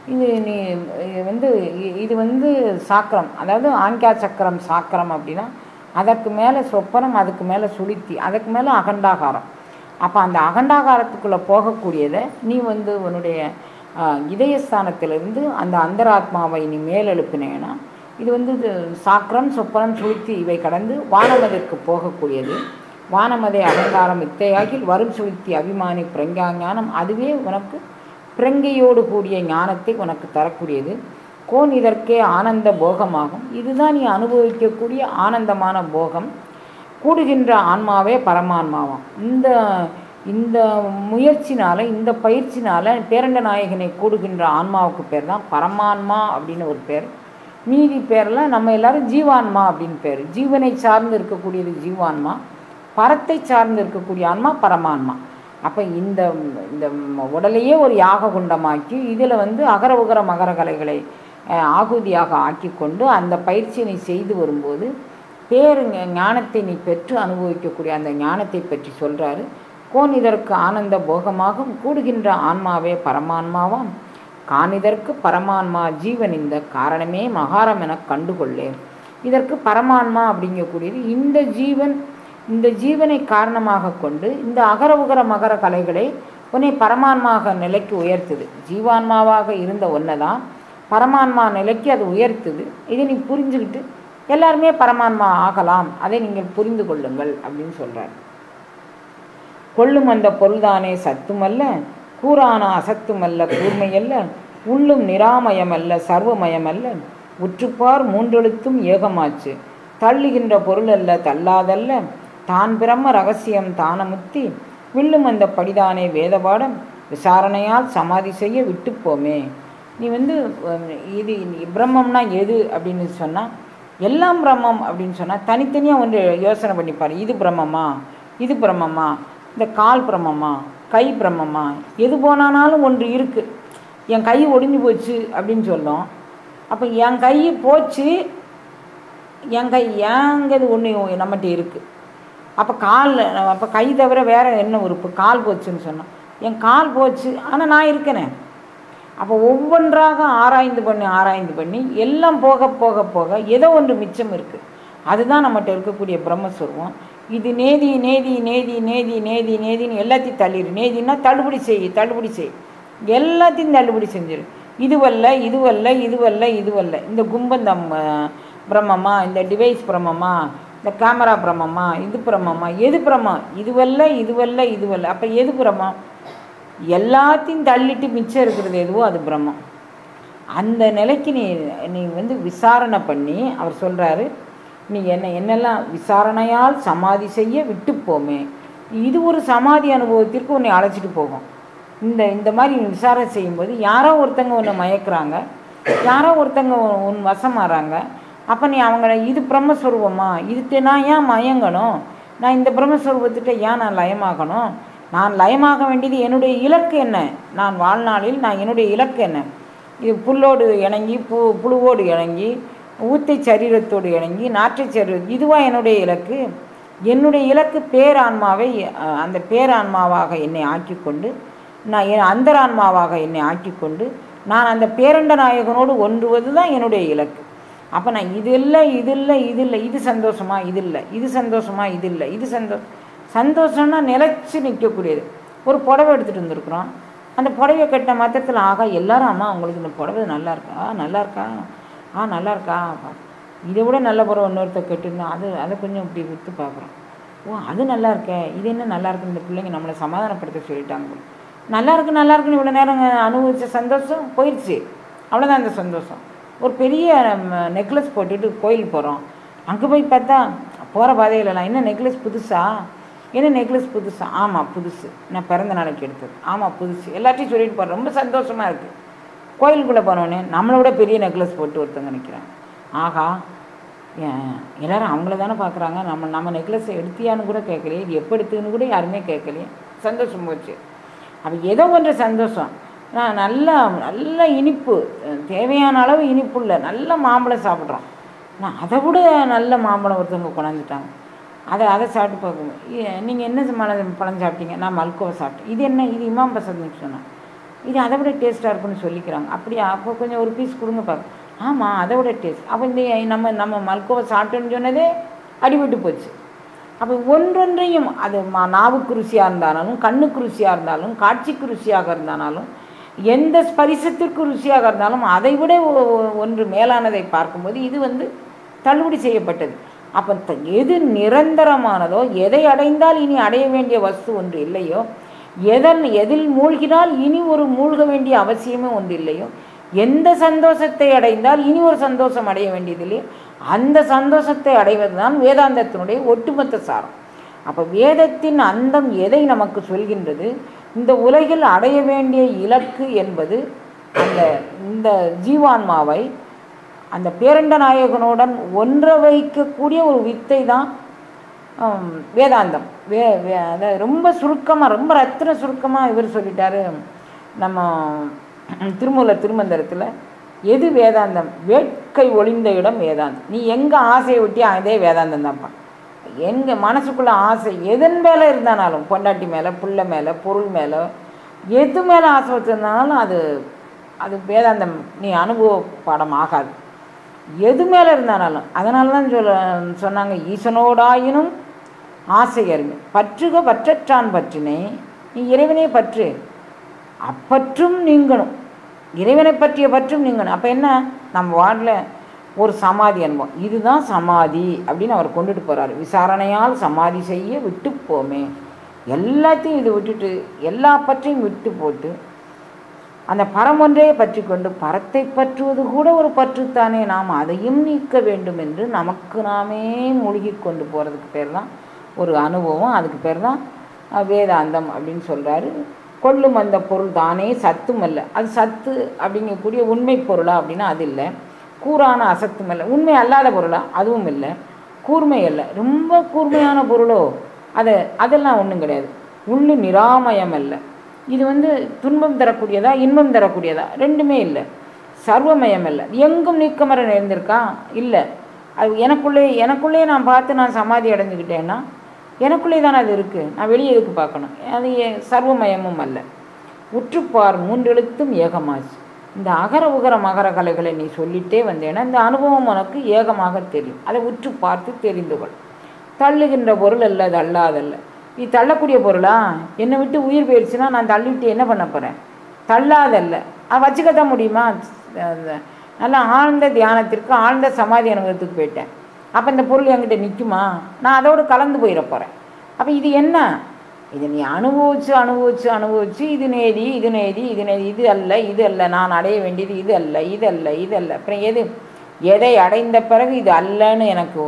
இது சாக்கரம், அதாவது ஆங்கியா சக்கரம் சாக்கரம் அப்படின்னா அதற்கு மேலே சொப்பனம், அதுக்கு மேலே சுளுத்தி, அதுக்கு மேலே அகண்டாகாரம். அப்போ அந்த அகண்டாகாரத்துக்குள்ளே போகக்கூடியதை நீ உன்னுடைய இதயஸ்தானத்திலிருந்து அந்த அந்தராத்மாவை நீ மேலெழுப்பினேன்னா இது சாக்கரம் சொப்பனம் சுளுத்தி இவை கடந்து வானமதற்கு போகக்கூடியது. வானமதை அகங்காரம் இத்தையாகில் வரும் சுளுத்தி அபிமானி பிரஞ்ஞாஞானம், அதுவே உனக்கு பிரங்கையோடு கூடிய ஞானத்தை உனக்கு தரக்கூடியது. கோன் இதற்கே ஆனந்த போகமாகும். இதுதான் நீ அனுபவிக்கக்கூடிய ஆனந்தமான போகம். கூடுகின்ற ஆன்மாவே பரமான்மாவாம். இந்த முயற்சினால், இந்த பயிற்சினால் பேரண்ட நாயகனை கூடுகின்ற ஆன்மாவுக்கு பேர் தான் பரமான்மா அப்படின்னு ஒரு பேர். மீதி பேரில் நம்ம எல்லாரும் ஜீவான்மா அப்படின்னு பேர். ஜீவனை சார்ந்து இருக்கக்கூடியது ஜீவான்மா, பரத்தை சார்ந்து இருக்கக்கூடிய ஆன்மா பரமான்மா. அப்போ இந்த உடலையே ஒரு யாக குண்டமாக்கி இதில் அகர உகர மகர கலைகளை ஆகுதியாக ஆக்கி கொண்டு அந்த பயிற்சியினை செய்து வரும்போது பேருங்க ஞானத்தை நீ பெற்று அனுபவிக்கக்கூடிய அந்த ஞானத்தை பற்றி சொல்கிறாரு. கோன் இதற்கு ஆனந்த போகமாகும் கூடுகின்ற ஆன்மாவே பரமான்மாவாம் காணிதற்கு பரமான்மா ஜீவன் இந்த காரணமே மகாரம் என கண்டுகொள்ளேன். இதற்கு பரமான்மா அப்படிங்கக்கூடியது இந்த ஜீவனை காரணமாக கொண்டு இந்த அகர உகர மகர கலைகளை உன்னை பரமான்மாக நிலைக்கு உயர்த்துது. ஜீவான்மாவாக இருந்த ஒன்றை தான் பரமான்மா நிலைக்கு அது உயர்த்துது. இதை நீ புரிஞ்சுக்கிட்டு எல்லாருமே பரமான்மா ஆகலாம், அதை நீங்கள் புரிந்து கொள்ளுங்கள் அப்படின்னு சொல்கிறார். கொள்ளும் அந்த பொருள்தானே சத்துமல்ல கூறான அசத்துமல்ல கூர்மையல்ல உள்ளும் நிராமயமல்ல சர்வமயமல்ல உற்றுப்பார் மூன்றெழுத்தும் ஏகமாச்சு தள்ளுகின்ற பொருள் அல்ல தள்ளாதல்ல தான் பிரம்ம ரகசியம் தானமுத்தி வில்லும் அந்த படிதானே வேதபாடம் விசாரணையால் சமாதி செய்ய விட்டுப்போமே. நீ இது பிரம்மம்னா எது அப்படின்னு சொன்னால் எல்லாம் பிரம்மம் அப்படின்னு சொன்னால் தனித்தனியாக ஒன்று யோசனை பண்ணிப்பார். இது பிரம்மமா, இது பிரம்மமா, இந்த கால் பிரம்மமா, கை பிரம்மமா, எது போனாலும் ஒன்று இருக்குது. என் கை ஒடிஞ்சு போச்சு அப்படின்னு சொல்லும். அப்போ என் கை போச்சு, என் கை ஏங்கிறது ஒன்று நம்மகிட்ட இருக்குது. அப்போ கை தவிர வேறு என்ன உறுப்பு? கால் போச்சுன்னு சொன்னோம். என் கால் போச்சு, ஆனால் நான் இருக்கேனே. அப்போ ஒவ்வொன்றாக ஆராய்ந்து பண்ணி எல்லாம் போக போக போக ஏதோ ஒன்று மிச்சம் இருக்குது. அதுதான் நம்மகிட்ட இருக்கக்கூடிய பிரம்மஸ்வரூபம். இது நேதி நேதி நேதி நேதி நேதி நேதின்னு எல்லாத்தையும் தள்ளிடு. நேதின்னா தள்ளுபடி செய் எல்லாத்தையும் தள்ளுபடி செஞ்சிரு. இதுவல்ல இதுவல்ல இதுவல்ல இதுவல்ல. இந்த கும்பந்தம் பிரம்மமா, இந்த டிவைஸ் பிரம்மமா, இந்த கேமரா பிரம்மமா, இது பிரம்மமா, எது பிரம்மம்? இதுவல்ல இதுவல்ல இதுவல்ல. அப்போ எது பிரம்மம்? எல்லாத்தையும் தள்ளிட்டு மிச்சம் இருக்கிறது எதுவோ அது பிரம்மம். அந்த நிலைக்கு நீ விசாரணை பண்ணி அவர் சொல்கிறாரு, நீ என்னெல்லாம் விசாரணையால் சமாதி செய்ய விட்டுப்போமே. இது ஒரு சமாதி அனுபவத்திற்கு உன்னை அழைச்சிட்டு போகும். இந்த மாதிரி விசாரணை செய்யும்போது யாரோ ஒருத்தங்க உன்னை மயக்கிறாங்க, யாரோ ஒருத்தங்க உன் வசமாறாங்க. அப்போ நீ அவங்கள இது பிரம்மஸ்வரூபமா, இதுக்கு நான் ஏன் மயங்கணும்? நான் இந்த பிரம்மஸ்வரூபத்திட்ட ஏன் நான் லயமாகணும்? நான் லயமாக வேண்டியது என்னுடைய இலக்கு என்ன? நான் வாழ்நாளில் என்னுடைய இலக்கு என்ன? இது புல்லோடு இணங்கி புழுவோடு இணங்கி ஊத்தை சரீரத்தோடு இணங்கி நாற்றை சரீரம், இதுவா என்னுடைய இலக்கு? என்னுடைய இலக்கு பேரான்மாவை, அந்த பேரான்மாவாக என்னை ஆக்கிக்கொண்டு, நான் என் அந்தரான்மாவாக என்னை ஆக்கிக்கொண்டு நான் அந்த பேரண்ட நாயகனோடு ஒன்றுவது தான் என்னுடைய இலக்கு. அப்போ நான் இது இல்லை இது இல்லை இது இல்லை, இது சந்தோஷமா இது இல்லை, இது சந்தோஷமா இது இல்லை, இது சந்தோஷம்னா நிலச்சி நிற்கக்கூடியது. ஒரு புடவை எடுத்துகிட்டு வந்துருக்குறோம். அந்த புடவையை கட்டின மாத்திரத்தில் ஆகா எல்லாரும் அம்மா உங்களுக்கு இந்த புடவை நல்லா இருக்கா, நல்லா இருக்கா, நல்லா இருக்கா, இதை விட நல்ல புடவை இன்னொருத்தர் கட்டிருந்தோம், அதை கொஞ்சம் இப்படி விற்று பார்க்குறோம். அது நல்லா இருக்கே, இது என்ன நல்லா இருக்குன்னு இந்த பிள்ளைங்க நம்மளை சமாதானப்படுத்த சொல்லிட்டாங்க. நல்லா இருக்குன்னு இவ்வளோ நேரம் அனுபவித்த சந்தோஷம் போயிடுச்சு, அவ்வளோதான் அந்த சந்தோஷம். ஒரு பெரிய நெக்லஸ் போட்டுட்டு கோயில் போகிறோம். அங்கே போய் பார்த்தா போகிற பாதையிலலாம் என்ன நெக்லஸ் புதுசா, என்ன நெக்லஸ் புதுசா? ஆமாம் புதுசு, நான் பிறந்த நாளைக்கு எடுத்தது. ஆமாம் புதுசு, எல்லாத்தையும் சொல்லிட்டு போகிறேன். ரொம்ப சந்தோஷமாக இருக்குது. கோயிலுக்குள்ளே போனோடனே நம்மளோட பெரிய நெக்லஸ் போட்டு ஒருத்தங்க நிற்கிறாங்க. ஆகா, எல்லோரும் அவங்கள தானே பார்க்குறாங்க, நம்ம நெக்லஸை எடுத்தியான்னு கூட கேட்கலையே, இது எப்போ எடுத்துன்னு கூட யாருமே கேட்கலையே. சந்தோஷம் போச்சு. அப்போ ஏதோ ஒன்று சந்தோஷம். நல்ல இனிப்பு, தேவையான அளவு இனிப்பு இல்லை, நல்ல மாம்பழம் சாப்பிட்றோம். நான் அதை விட நல்ல மாம்பழம் ஒருத்தவங்க கொண்டாந்துட்டாங்க. அதை சாப்பிட்டு பார்க்கும்போது, நீங்கள் என்ன பழம் சாப்பிட்டீங்க? நான் மல்கோவா சாப்பிட்டேன். இது என்ன? இது இமாம் பசந்துன்னு சொன்னேன். இது அதை விட டேஸ்ட்டாக இருக்குன்னு சொல்லிக்கிறாங்க. அப்படியா? அப்போ கொஞ்சம் ஒரு பீஸ் கொடுங்க பார்க்க. ஆமாம் அதை விட டேஸ்ட். அப்போ இந்த நம்ம மல்கோவா சாப்பிட்டோன்னு சொன்னதே அடிபட்டு போச்சு. அப்போ ஒன்றொன்றையும் அது நாவுக்கு ருசியாக இருந்தாலும், கண்ணுக்கு ருசியாக இருந்தாலும், காட்சிக்கு ருசியாக இருந்தாலும், எந்த ஸ்பரிசத்திற்கு ருசியாக இருந்தாலும் அதை விட ஒன்று மேலானதை பார்க்கும்போது இது தள்ளுபடி செய்யப்பட்டது. அப்போ எது நிரந்தரமானதோ, எதை அடைந்தால் இனி அடைய வேண்டிய வஸ்து ஒன்று இல்லையோ, எதில் மூழ்கினால் இனி ஒரு மூழ்க வேண்டிய அவசியமே ஒன்று இல்லையோ, எந்த சந்தோஷத்தை அடைந்தால் இனி ஒரு சந்தோஷம் அடைய வேண்டியதில்லையோ, அந்த சந்தோஷத்தை அடைவது தான் வேதாந்தத்தினுடைய ஒட்டுமொத்த சாரம். அப்போ வேதத்தின் அந்தம் எதை நமக்கு சொல்கின்றது? இந்த உலகில் அடைய வேண்டிய இலக்கு என்பது இந்த ஜீவான்மாவை அந்த பேரண்ட நாயகனுடன் ஒன்ற வைக்கக்கூடிய ஒரு வித்தை தான் வேதாந்தம். அதை ரொம்ப சுருக்கமாக, ரொம்ப ரத்தின சுருக்கமாக இவர் சொல்லிட்டாரு நம்ம திருமூலர் திருமந்திரத்தில். எது வேதாந்தம்? வாழ்க்கை ஒளிந்த இடம் வேதாந்தம். நீ எங்கே ஆசையை விட்டி அதே வேதாந்தம் தான்ப்பா. எங்கே மனசுக்குள்ளே ஆசை எதன் மேலே இருந்தானாலும், பொண்டாட்டி மேலே, பிள்ளை மேலே, பொருள் மேலே, எது மேலே ஆசை வச்சுருந்தாலும் அது அது வேதாந்தம் நீ அனுபவ பாடம் ஆகாது. எது மேலே இருந்தானாலும். அதனால தான் சொன்னாங்க, ஈசனோடாயினும் ஆசை அருமை பற்றுக பற்றற்றான் பற்றினை. நீ இறைவனே பற்று, அப்பற்றும் நீங்கணும். இறைவனை பற்றிய பற்றும் நீங்கணும். அப்போ என்ன, நம்ம வார்டில் ஒரு சமாதி அனுபவம், இதுதான் சமாதி அப்படின்னு அவர் கொண்டுட்டு போகிறார். விசாரணையால் சமாதி செய்ய விட்டு போமே. எல்லாத்தையும் இது விட்டுட்டு எல்லா பற்றையும் விட்டு போட்டு அந்த பரம் ஒன்றே பற்றி கொண்டு, பரத்தை பற்றுவது கூட ஒரு பற்றுத்தானே, நாம் அதையும் நீக்க வேண்டும் என்று நமக்கு நாமே மூழ்கி கொண்டு போகிறதுக்கு பேர் தான் ஒரு அனுபவம். அதுக்கு பேர் தான் வேதாந்தம் அப்படின்னு சொல்கிறாரு. கொள்ளும் அந்த பொருள் தானே சத்தும் அல்ல. அது சத்து அப்படிங்கக்கூடிய உண்மை பொருளா அப்படின்னா அது இல்லை. கூறான அசத்தும் இல்லை. உண்மை அல்லாத பொருளா அதுவும் இல்லை. கூர்மை அல்ல, ரொம்ப கூர்மையான பொருளோ அதெல்லாம் ஒன்றும் கிடையாது. உள்ளு நிராமயம் அல்ல. இது துன்பம் தரக்கூடியதா இன்பம் தரக்கூடியதா ரெண்டுமே இல்லை. சர்வமயம் அல்ல. எங்கும் நீக்கமர நேர்ந்திருக்கா இல்லை. அது எனக்குள்ளே நான் பார்த்து நான் சமாதி அடைஞ்சுக்கிட்டேன்னா எனக்குள்ளே தானே அது இருக்குது. நான் வெளியே எதுக்கு பார்க்கணும்? அது சர்வமயமும் அல்ல. உற்றுப்பார் மூன்றெழுத்தும் ஏகமாச்சு. இந்த அகர உகர மகர கலைகளை நீ சொல்லிட்டே வந்தேன்னா இந்த அனுபவம் உனக்கு ஏகமாக தெரியும். அதை உற்று பார்த்து தெரிந்து கொள். தள்ளுகின்ற பொருள் அல்ல, அது அல்லாதல்ல. நீ தள்ளக்கூடிய பொருளா? என்னை விட்டு உயிர் போயிடுச்சுன்னா நான் தள்ளிவிட்டு என்ன பண்ண போகிறேன்? தள்ளாதல்ல. அது வச்சுக்கத்தான் முடியுமா? நல்லா ஆழ்ந்த தியானத்திற்கு ஆழ்ந்த சமாதி அனுபவத்துக்கு போயிட்டேன். அப்போ இந்த பொருள் என்கிட்ட நிற்குமா? நான் அதோடு கலந்து போயிட போகிறேன். அப்போ இது என்ன? இதை நீ அனுபவிச்சு இது நேதி இது அல்ல நான் அடைய வேண்டியது இது அல்ல. அப்புறம் எதை அடைந்த பிறகு இது அல்லன்னு எனக்கு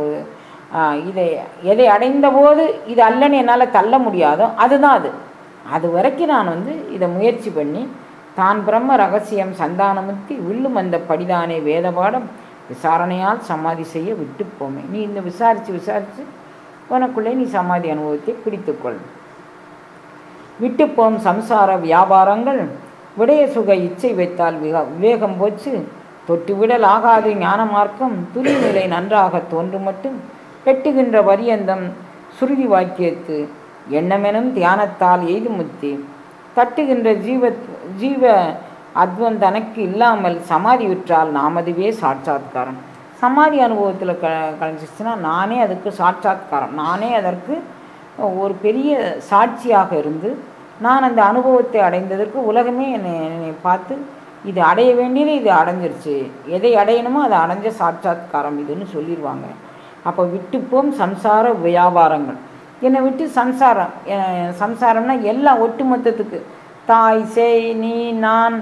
எதை அடைந்த போது இது அல்லன்னு என்னால் தள்ள முடியாதோ அதுதான் அது வரைக்கும் நான் இதை முயற்சி பண்ணி தான் பிரம்ம ரகசியம் சந்தானமுத்தி வில்லும் அந்த படிதானே வேதபாடம் விசாரணையால் சமாதி செய்ய விட்டு போமே. நீ இந்த விசாரித்து உனக்குள்ளே நீ சமாதி அனுபவத்தை பிடித்துக்கொள். விட்டுப்போம் சம்சார வியாபாரங்கள் விடைய சுக இச்சை வைத்தால் விவேகம் போச்சு. தொட்டுவிடல் ஆகாது ஞான மார்க்கம் துணி நிலை நன்றாக தோன்றும் மட்டும் வெட்டுகின்ற பரியந்தம் சுருதி வாக்கியத்து எண்ணமெனும் தியானத்தால் எய்து முத்தி தட்டுகின்ற ஜீவ அத்வம் தனக்கு இல்லாமல் சமாதி விற்றால் நாமதுவே சாட்சாத்காரம். சமாதி அனுபவத்தில் கலைஞ்சிச்சுன்னா நானே அதுக்கு சாட்சாத்காரம், நானே அதற்கு ஒரு பெரிய சாட்சியாக இருந்து நான் அந்த அனுபவத்தை அடைந்ததற்கு உலகமே என்னை பார்த்து இது அடைய வேண்டியது இது அடைஞ்சிருச்சு, எதை அடையணுமோ அதை அடைஞ்ச சாட்சாத்காரம் இதுன்னு சொல்லிடுவாங்க. அப்போ விட்டுப்போம் சம்சார வியாபாரங்கள். என்னை விட்டு சம்சாரம்னா எல்லாம் ஒட்டுமொத்தத்துக்கு தாய் சேய் நீ நான்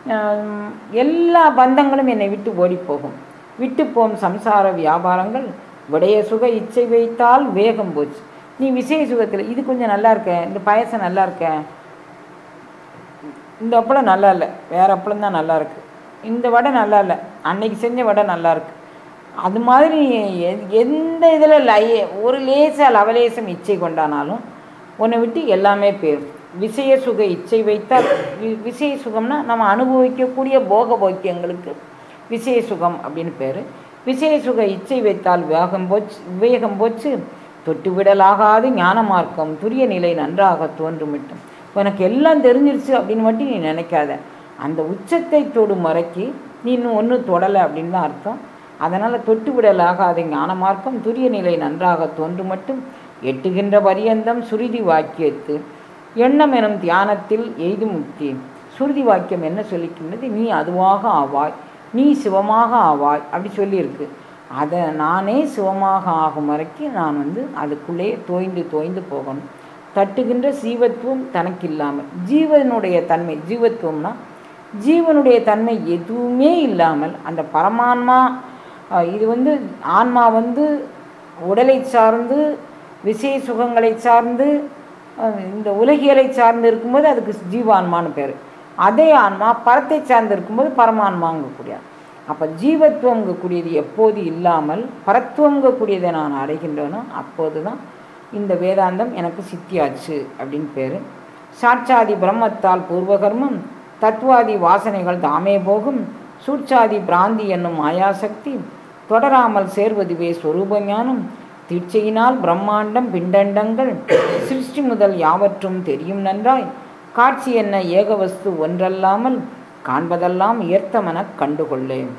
எல்லா பந்தங்களும் என்னை விட்டு ஓடி போகும். விட்டுப்போம் சம்சார வியாபாரங்கள் விடைய சுக இச்சை வைத்தால் வேகம் போச்சு. நீ விசய சுகத்தில் இது கொஞ்சம் நல்லா இருக்க, இந்த பாயசம் நல்லா இருக்க, இந்த அப்பளம் நல்லா இல்லை, வேறு அப்பளம் தான் நல்லா இருக்குது, இந்த வடை நல்லா இல்லை, அன்னைக்கு செஞ்ச வடை நல்லா இருக்குது, அது மாதிரி எந்த இதில் ஒரு லேசாக லவலேசம் இச்சை கொண்டானாலும் உன்னை விட்டு எல்லாமே போயிடும். விசய சுக இச்சை வைத்தால் விசய சுகம்னா நம்ம அனுபவிக்கக்கூடிய போக போக்கியங்களுக்கு விசய சுகம் அப்படின்னு பேர். விசய சுக இச்சை வைத்தால் விவேகம் போச்சு தொட்டு விடலாகாது ஞான மார்க்கம் துரிய நிலை நன்றாக தோன்றுமிட்டும். உனக்கு எல்லாம் தெரிஞ்சிருச்சு அப்படின்னு மட்டும் நீ நினைக்காத. அந்த உச்சத்தை தொடும் வரைக்கு நீ இன்னும் ஒன்றும் தொடலை அப்படின்னு தான் அர்த்தம். அதனால் தொட்டு விடலாகாது ஞான மார்க்கம் துரிய நிலை நன்றாக தோன்று மட்டும் எட்டுகின்ற பரியந்தம் சுருதி வாக்கியத்து எண்ணம் எனும் தியானத்தில் எய்து முக்தி. சுருதி வாக்கியம் என்ன சொல்லிக்கின்றது? நீ அதுவாக ஆவாய், நீ சிவமாக ஆவாய் அப்படி சொல்லியிருக்கு. அதை நானே சிவமாக ஆகும் வரைக்கும் நான் அதுக்குள்ளேயே தோய்ந்து போகணும். தட்டுகின்ற ஜீவத்துவம் தனக்கு இல்லாமல் ஜீவனுடைய தன்மை, ஜீவத்துவம்னா ஜீவனுடைய தன்மை எதுவுமே இல்லாமல் அந்த பரமான்மா இது ஆன்மா உடலை சார்ந்து விசய சுகங்களை சார்ந்து இந்த உலகியலை சார்ந்து இருக்கும்போது அதுக்கு ஜீவான்மான்னு பேர். அதே ஆன்மா பரத்தை சார்ந்து இருக்கும்போது பரமான்மாங்கக்கூடியது. அப்போ ஜீவத்துவங்கக்கூடியது எப்போது இல்லாமல் பரத்துவங்கக்கூடியதை நான் அடைகின்றனோ அப்போது தான் இந்த வேதாந்தம் எனக்கு சித்தியாச்சு அப்படின்னு பேர். சாட்சாதி பிரம்மத்தால் பூர்வகர்மம் தத்துவாதி வாசனைகள் தாமே போகும் சூட்சாதி பிராந்தி என்னும் மாயாசக்தி தொடராமல் சேர்வதுவே சொரூப ஞானம். தீட்சையினால் பிரம்மாண்டம் பிண்டண்டங்கள் சிருஷ்டி முதல் யாவற்றும் தெரியும் நன்றாய். காட்சி என்ன ஏகவஸ்து ஒன்றல்லாமல் காண்பதெல்லாம் ஏர்த்தமெனக் கண்டுகொள்ளேன்.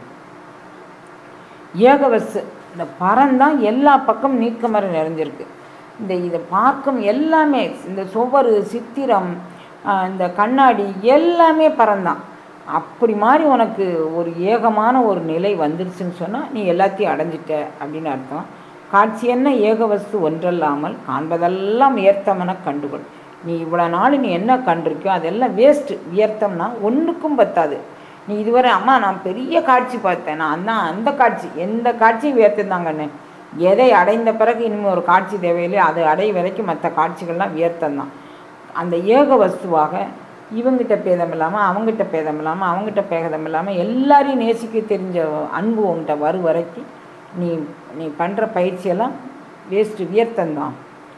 ஏகவஸ்து இந்த பரந்தான் எல்லா பக்கம் நீக்கமர நிறைஞ்சிருக்கு. இதை பார்க்கும் எல்லாமே, இந்த சுவர், சித்திரம், இந்த கண்ணாடி எல்லாமே பரந்தான். அப்படி மாதிரி உனக்கு ஒரு ஏகமான ஒரு நிலை வந்துருச்சுன்னு சொன்னால் நீ எல்லாத்தையும் அடைஞ்சிட்ட அப்படின்னு அர்த்தம். காட்சி என்ன ஏகவஸ்து ஒன்றல்லாமல் காண்பதெல்லாம் வியர்த்தமென கண்டுகொள். நீ இவ்வளோ நாள் நீ என்ன கண்டிருக்கியோ அதெல்லாம் வேஸ்ட்டு. வியர்த்தம்னா ஒன்றுக்கும் பத்தாது. நீ இதுவரை அம்மா நான் பெரிய காட்சி பார்த்தேன், நான் தான் அந்த காட்சி, எந்த காட்சியும் வியர்த்தந்தாங்கண்ணே. எதை அடைந்த பிறகு இனிமேல் ஒரு காட்சி தேவையில்லை, அது அடைய வரைக்கும் மற்ற காட்சிகள்லாம் வியர்த்தந்தான். அந்த ஏக வஸ்துவாக இவங்கிட்ட பேதம் இல்லாமல் அவங்ககிட்ட பேதம் இல்லாமல் அவங்ககிட்ட பேதம் இல்லாமல் எல்லாரையும் நேசிக்க தெரிஞ்ச அன்பு உங்கள்கிட்ட வரும் வரைக்கும் நீ பண்ணுற பயிற்சியெல்லாம் வேஸ்ட்டு, வியர்த்தந்தான்.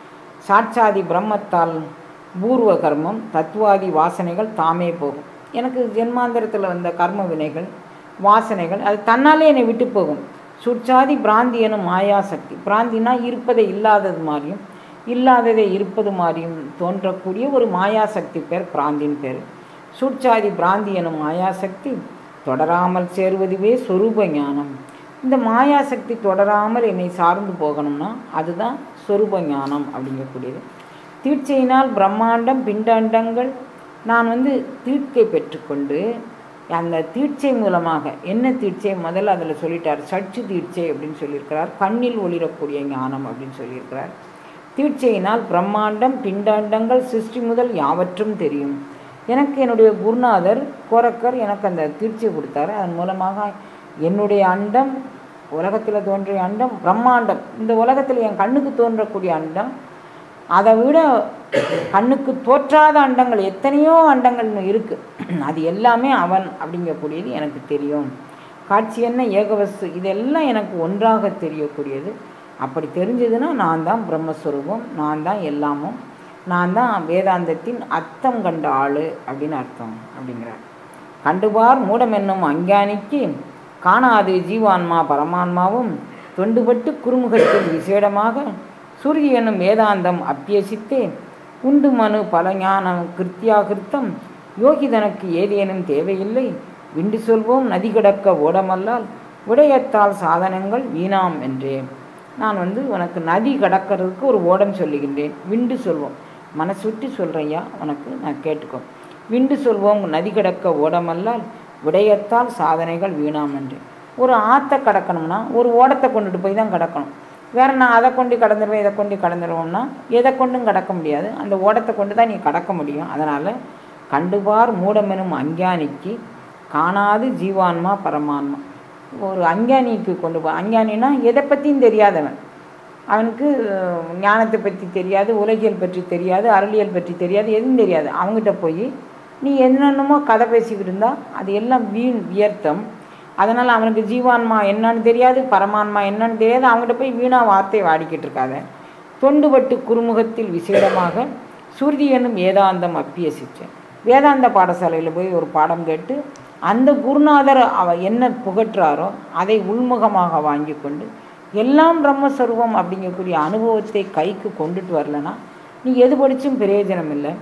சாட்சாதி பிரம்மத்தால் பூர்வ கர்மம் தத்துவாதி வாசனைகள் தாமே போகும். எனக்கு ஜென்மாந்தரத்தில் வந்த கர்ம வினைகள் வாசனைகள் அது தன்னாலே என்னை விட்டு போகும். சுட்சாதி பிராந்தி எனும் மாயாசக்தி. பிராந்தினா இருப்பதை இல்லாதது மாதிரியும் இல்லாததை இருப்பது மாதிரியும் தோன்றக்கூடிய ஒரு மாயாசக்தி பேர் பிராந்தின் பேர். சுட்சாதி பிராந்தி எனும் மாயாசக்தி தொடராமல் சேருவதுவே சொரூப ஞானம். இந்த மாயாசக்தி தொடராமல் என்னை சார்ந்து போகணும்னா அதுதான் சொரூப ஞானம் அப்படிங்கக்கூடியது. தீட்சையினால் பிரம்மாண்டம் பிண்டாண்டங்கள் நான் தீட்சை பெற்றுக்கொண்டு அந்த தீட்சை மூலமாக என்ன தீட்சை முதல்ல அதில் சொல்லிட்டார். சற்று தீட்சை அப்படின்னு சொல்லியிருக்கிறார். கண்ணில் ஒளிரக்கூடிய ஞானம் அப்படின்னு சொல்லியிருக்கிறார். தீட்சையினால் பிரம்மாண்டம் பிண்டாண்டங்கள் சிருஷ்டி முதல் யாவற்றும் தெரியும். எனக்கு என்னுடைய குருநாதர் கோரக்கர் எனக்கு அந்த தீட்சை கொடுத்தாரு. அதன் மூலமாக என்னுடைய அண்டம், உலகத்தில் தோன்றிய அண்டம் பிரம்மாண்டம், இந்த உலகத்தில் என் கண்ணுக்கு தோன்றக்கூடிய அண்டம், அதை விட கண்ணுக்கு தோற்றாத அண்டங்கள் எத்தனையோ அண்டங்கள் இருக்குது. அது எல்லாமே அவன் அப்படிங்கக்கூடியது எனக்கு தெரியும். காட்சி என்ன ஏகவஸ்து இதெல்லாம் எனக்கு ஒன்றாக தெரியக்கூடியது. அப்படி தெரிஞ்சதுன்னா நான் தான் பிரம்மஸ்வரூபம், நான் தான் எல்லாமும், நான் தான் வேதாந்தத்தின் அர்த்தம் கண்ட ஆள் அப்படின்னு அர்த்தம் அப்படிங்கிறார். கண்டுபார் மூடம் என்னும் அஞ்ஞானிக்கு காணாது ஜீவான்மா பரமான்மாவும் தொண்டுபட்டு குறுமுகத்தில் விசேடமாக சூரிய என்னும் வேதாந்தம் அப்பியசித்தே உண்டு மனு பல ஞானம் கிருத்தியாகிருத்தம் யோகிதனுக்கு ஏதேனும் தேவையில்லை. விண்டு சொல்வோம் நதி கடக்க ஓடமல்லால் விடயத்தால் சாதனங்கள் வீணாம் என்றே. நான் உனக்கு நதி கடக்கிறதுக்கு ஒரு ஓடம் சொல்லுகின்றேன். விண்டு சொல்வோம், மனசு விட்டு சொல்கிறையா உனக்கு, நான் கேட்டுக்கோ. விண்டு சொல்வோம் நதி கடக்க ஓடமல்லால் விடயத்தால் சாதனைகள் வீணாம் என்று. ஒரு ஆற்றை கடக்கணும்னா ஒரு ஓடத்தை கொண்டுட்டு போய் தான் கடக்கணும். வேறு நான் அதை கொண்டு கடந்துடுவேன் இதை கொண்டு கடந்துடுவோம்னா எதை கொண்டும் கடக்க முடியாது. அந்த ஓடத்தை கொண்டு தான் நீ கடக்க முடியும். அதனால் கண்டுபார் மூடமெனும் அஞ்ஞானிக்கு காணாது ஜீவான்மா பரமான்மா. ஒரு அஞ்ஞானிக்கு கொண்டு போ. அஞ்ஞானின்னா எதை பற்றியும் தெரியாதவன், அவனுக்கு ஞானத்தை பற்றி தெரியாது, உலகியல் பற்றி தெரியாது, அருளியல் பற்றி தெரியாது, எதுவும் தெரியாது. அவங்ககிட்ட போய் நீ என்னென்னமோ கதை பேசிக்கிட்டு இருந்தால் அது எல்லாம் வீண் வியர்த்தம். அதனால் அவனுக்கு ஜீவான்மா என்னன்னு தெரியாது, பரமான்மா என்னன்னு தெரியாது. அவங்ககிட்ட போய் வீணாக வார்த்தையை வாடிக்கிட்டு இருக்காத. தொண்டுபட்டு குறுமுகத்தில் விசேடமாக சுருதி என்னும் வேதாந்தம் அப்பியசித்தேன். வேதாந்த பாடசாலையில் போய் ஒரு பாடம் கேட்டு அந்த குருநாதர் என்ன புகற்றாரோ அதை உள்முகமாக வாங்கி கொண்டு எல்லாம் பிரம்மஸ்வரூபம் அப்படிங்கக்கூடிய அனுபவத்தை கைக்கு கொண்டுட்டு வரலன்னா நீ எது படித்தும் பிரயோஜனம் இல்லை.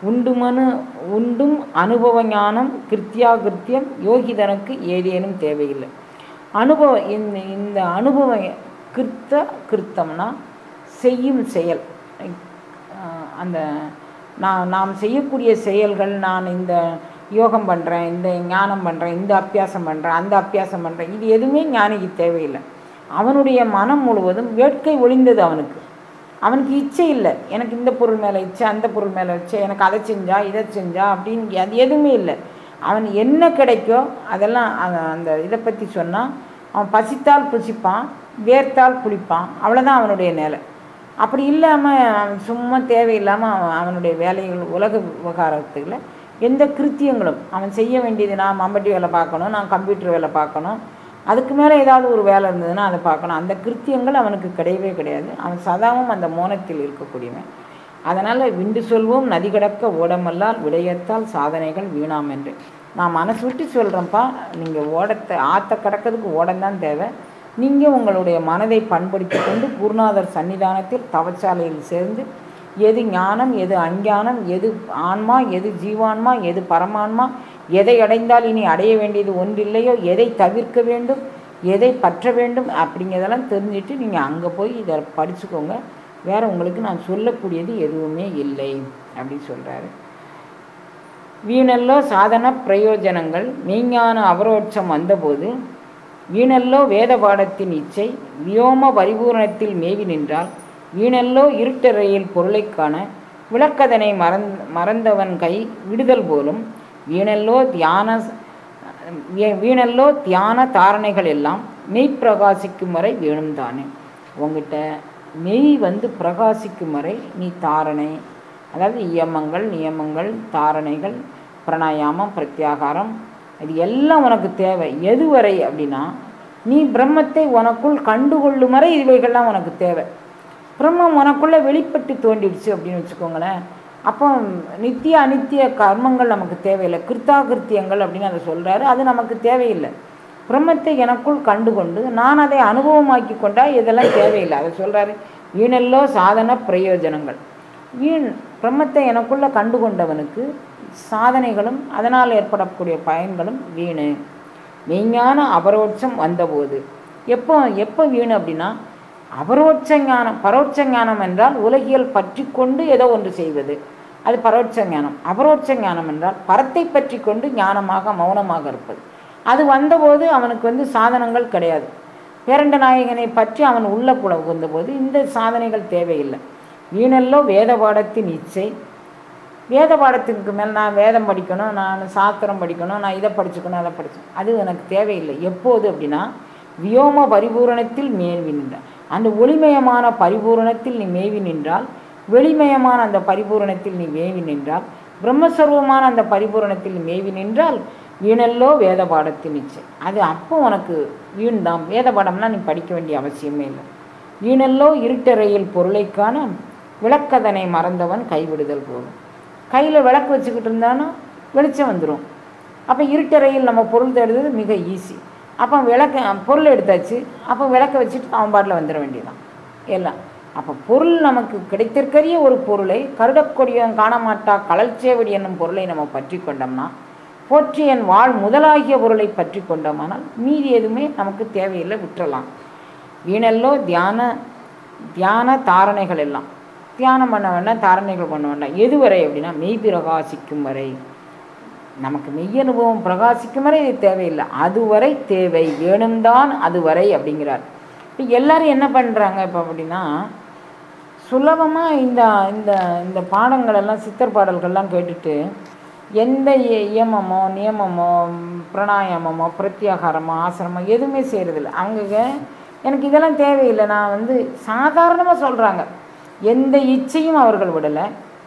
உண்டும் அனுபவ ஞானம் கிருத்தியாகிருத்தியம் யோகிதனுக்கு ஏதேனும் தேவையில்லை. அனுபவம் இந்த அனுபவம் கிருத்தம்னா செய்யும் செயல். அந்த நாம் செய்யக்கூடிய செயல்கள், நான் இந்த யோகம் பண்ணுறேன், இந்த ஞானம் பண்ணுறேன், இந்த அபியாசம் பண்ணுறேன், அந்த அபியாசம் பண்ணுறேன், இது எதுவுமே ஞானிக்கு தேவையில்லை. அவனுடைய மனம் முழுவதும் வேட்கை ஒளிந்தது. அவனுக்கு இச்சை இல்லை. எனக்கு இந்த பொருள் மேலே இச்சை, அந்த பொருள் மேலே இச்சை, எனக்கு அதை செஞ்சா இதை செஞ்சா அப்படின்னு அது எதுவுமே இல்லை. அவன் என்ன கிடைக்கோ அதெல்லாம் அந்த இதை பற்றி சொன்னால் அவன் பசித்தால் புசிப்பான், வேர்த்தால் குளிப்பான், அவ்வளோதான் அவனுடைய நிலை. அப்படி இல்லாமல் சும்மா தேவையில்லாமல் அவனுடைய வேலைகள் உலக விவகாரத்துக்குள்ள எந்த கிருத்தியங்களும் அவன் செய்ய வேண்டியது, நான் மம்பட்டி வேலை பார்க்கணும், நான் கம்ப்யூட்டர் வேலை பார்க்கணும், அதுக்கு மேலே ஏதாவது ஒரு வேலை இருந்ததுன்னா அதை பார்க்கணும், அந்த கிருத்தியங்கள் அவனுக்கு கிடையவே கிடையாது. அவன் சதாவும் அந்த மோனத்தில் இருக்கக்கூடியவன். அதனால் விண்டு சொல்வோம் நதி கடக்க ஓடமல்லால் விடயத்தால் சாதனைகள் வீணாம் என்று. நான் மனசு விட்டு சொல்கிறேன்ப்பா, நீங்கள் ஆற்ற கடக்கிறதுக்கு ஓடந்தான் தேவை. நீங்கள் உங்களுடைய மனதை பண்படுத்தி கொண்டு குருநாதர் சன்னிதானத்தில் தவச்சாலையில் சேர்ந்து எது ஞானம், எது அஞ்ஞானம், எது ஆன்மா, எது ஜீவான்மா, எது பரமான்மா, எதை அடைந்தால் இனி அடைய வேண்டியது ஒன்றில்லையோ, எதை தவிர்க்க வேண்டும், எதை பற்ற வேண்டும் அப்படிங்கிறதெல்லாம் தெரிஞ்சுட்டு நீங்கள் அங்கே போய் இதை படிச்சுக்கோங்க. வேறு உங்களுக்கு நான் சொல்லக்கூடியது எதுவுமே இல்லை அப்படின்னு சொல்கிறாரு. வீணல்லோ சாதன பிரயோஜனங்கள் மெய்ஞான அபரோட்சம் வந்தபோது வீணல்லோ வேத பாடத்தின் இச்சை வியோம பரிபூரணத்தில் மேவி நின்றால் வீணல்லோ இருட்டறையில் பொருளை காண விளக்கதனை மறந்தவன் கை விடுதல் போலும் வீணல்லோ தியான தாரணைகள் எல்லாம் மெய் பிரகாசிக்கும் வரை வேணும் தானே. உங்ககிட்ட மெய் பிரகாசிக்கும் வரை நீ தாரணை, அதாவது இயமங்கள், நியமங்கள், தாரணைகள், பிராணாயாமம், பிரத்யாகாரம், இது எல்லாம் உனக்கு தேவை. எதுவரை அப்படின்னா நீ பிரம்மத்தை உனக்குள் கண்டுகொள்ளும் வரை இவைகள்லாம் உனக்கு தேவை. பிரம்மம் உனக்குள்ளே வெளிப்பட்டு தோண்டிடுச்சு அப்படின்னு வச்சுக்கோங்களேன். அப்போ நித்திய அனித்திய கர்மங்கள் நமக்கு தேவையில்லை. கிருத்தாகிருத்தியங்கள் அப்படின்னு அதை சொல்கிறாரு, அது நமக்கு தேவையில்லை. பிரம்மத்தை எனக்குள் கண்டுகொண்டு நான் அதை அனுபவமாக்கி கொண்டால் இதெல்லாம் தேவையில்லை. அதை சொல்கிறாரு. வீணல்லோ சாதன பிரயோஜனங்கள். பிரம்மத்தை எனக்குள்ளே கண்டுகொண்டவனுக்கு சாதனைகளும் அதனால் ஏற்படக்கூடிய பயன்களும் வீணு. மெய்ஞான அபரோட்சம் வந்தபோது எப்போ வீணு அப்படின்னா அபரோட்ச ஞானம். பரோட்ச ஞானம் என்றால் உலகியல் பற்றி கொண்டு ஏதோ ஒன்று செய்வது, அது பரோட்ச ஞானம். அபரோட்ச ஞானம் என்றால் பரத்தை பற்றி கொண்டு ஞானமாக மௌனமாக இருப்பது. அது வந்தபோது அவனுக்கு சாதனங்கள் கிடையாது. பேரண்ட நாயகனை பற்றி அவன் உள்ள புகுந்தபோது இந்த சாதனைகள் தேவையில்லை. வீணல்லோ வேத பாடத்தின் இச்சை. வேத பாடத்திற்கு மேல் நான் வேதம் படிக்கணும், நான் சாஸ்திரம் படிக்கணும், நான் இதை படிச்சுக்கணும், அதை படிச்சுக்கணும், அது எனக்கு தேவையில்லை. எப்போது அப்படின்னா வியோம பரிபூரணத்தில் மேவி நின்றால், அந்த ஒளிமயமான பரிபூரணத்தில் நீ மேவி நின்றால், வெளிமயமான அந்த பரிபூரணத்தில் நீ மேவி நின்றால், பிரம்மஸ்வரூபமான அந்த பரிபூரணத்தில் நீ மேவி நின்றால் வீணல்லோ வேத பாடத்தின் இச்சை. அது அப்போ உனக்கு வீண்தான். வேத பாடம்லாம் நீ படிக்க வேண்டிய அவசியமே இல்லை. வீணல்லோ இருட்டறையில் பொருளை காண விளக்கதனை மறந்தவன் கைவிடுதல் போகும். கையில் விளக்கு வச்சுக்கிட்டு இருந்தானா வெளிச்சம் வந்துடும். அப்போ இருட்டறையில் நம்ம பொருள் தேடுறது மிக ஈஸி. அப்போ பொருள் எடுத்தாச்சு, அப்போ விளக்க வச்சுட்டு அவன் பாட்டில் வந்துட வேண்டியதான் எல்லாம். அப்போ பொருள் நமக்கு கிடைத்திருக்கிற ஒரு பொருளை கருடக்கொடியன் காணமாட்டா கலல்சேவடி என்னும் பொருளை நம்ம பற்றி கொண்டோம்னா, போற்றியன் வாழ் முதலாகிய பொருளை பற்றி கொண்டோமானால் மீதி எதுவுமே நமக்கு தேவையில்லை, விட்டுறலாம். வீணல்லோ தியான தாரணைகள் எல்லாம். தியானம் பண்ண வேண்டாம், தாரணைகள் பண்ண வேண்டாம். எதுவரை அப்படின்னா மெய் பிரகாசிக்கும் வரை. நமக்கு மெய் அனுபவம் பிரகாசிக்கும் வரை இது தேவையில்லை, அதுவரை தேவை வேணும்தான், அதுவரை அப்படிங்கிறார். இப்போ எல்லோரும் என்ன பண்ணுறாங்க இப்போ அப்படின்னா, சுலபமாக இந்த இந்த இந்த பாடங்களெல்லாம் சித்தர் பாடல்கள்லாம் கேட்டுட்டு எந்த இயமமோ நியமமோ பிராணாயாமமோ பிரத்யாகாரமோ ஆசிரமோ எதுவுமே செய்கிறதில்ல. அவங்க எனக்கு இதெல்லாம் தேவையில்லை, நான் சாதாரணமாக சொல்கிறாங்க. எந்த இச்சையும் அவர்கள் விடலை,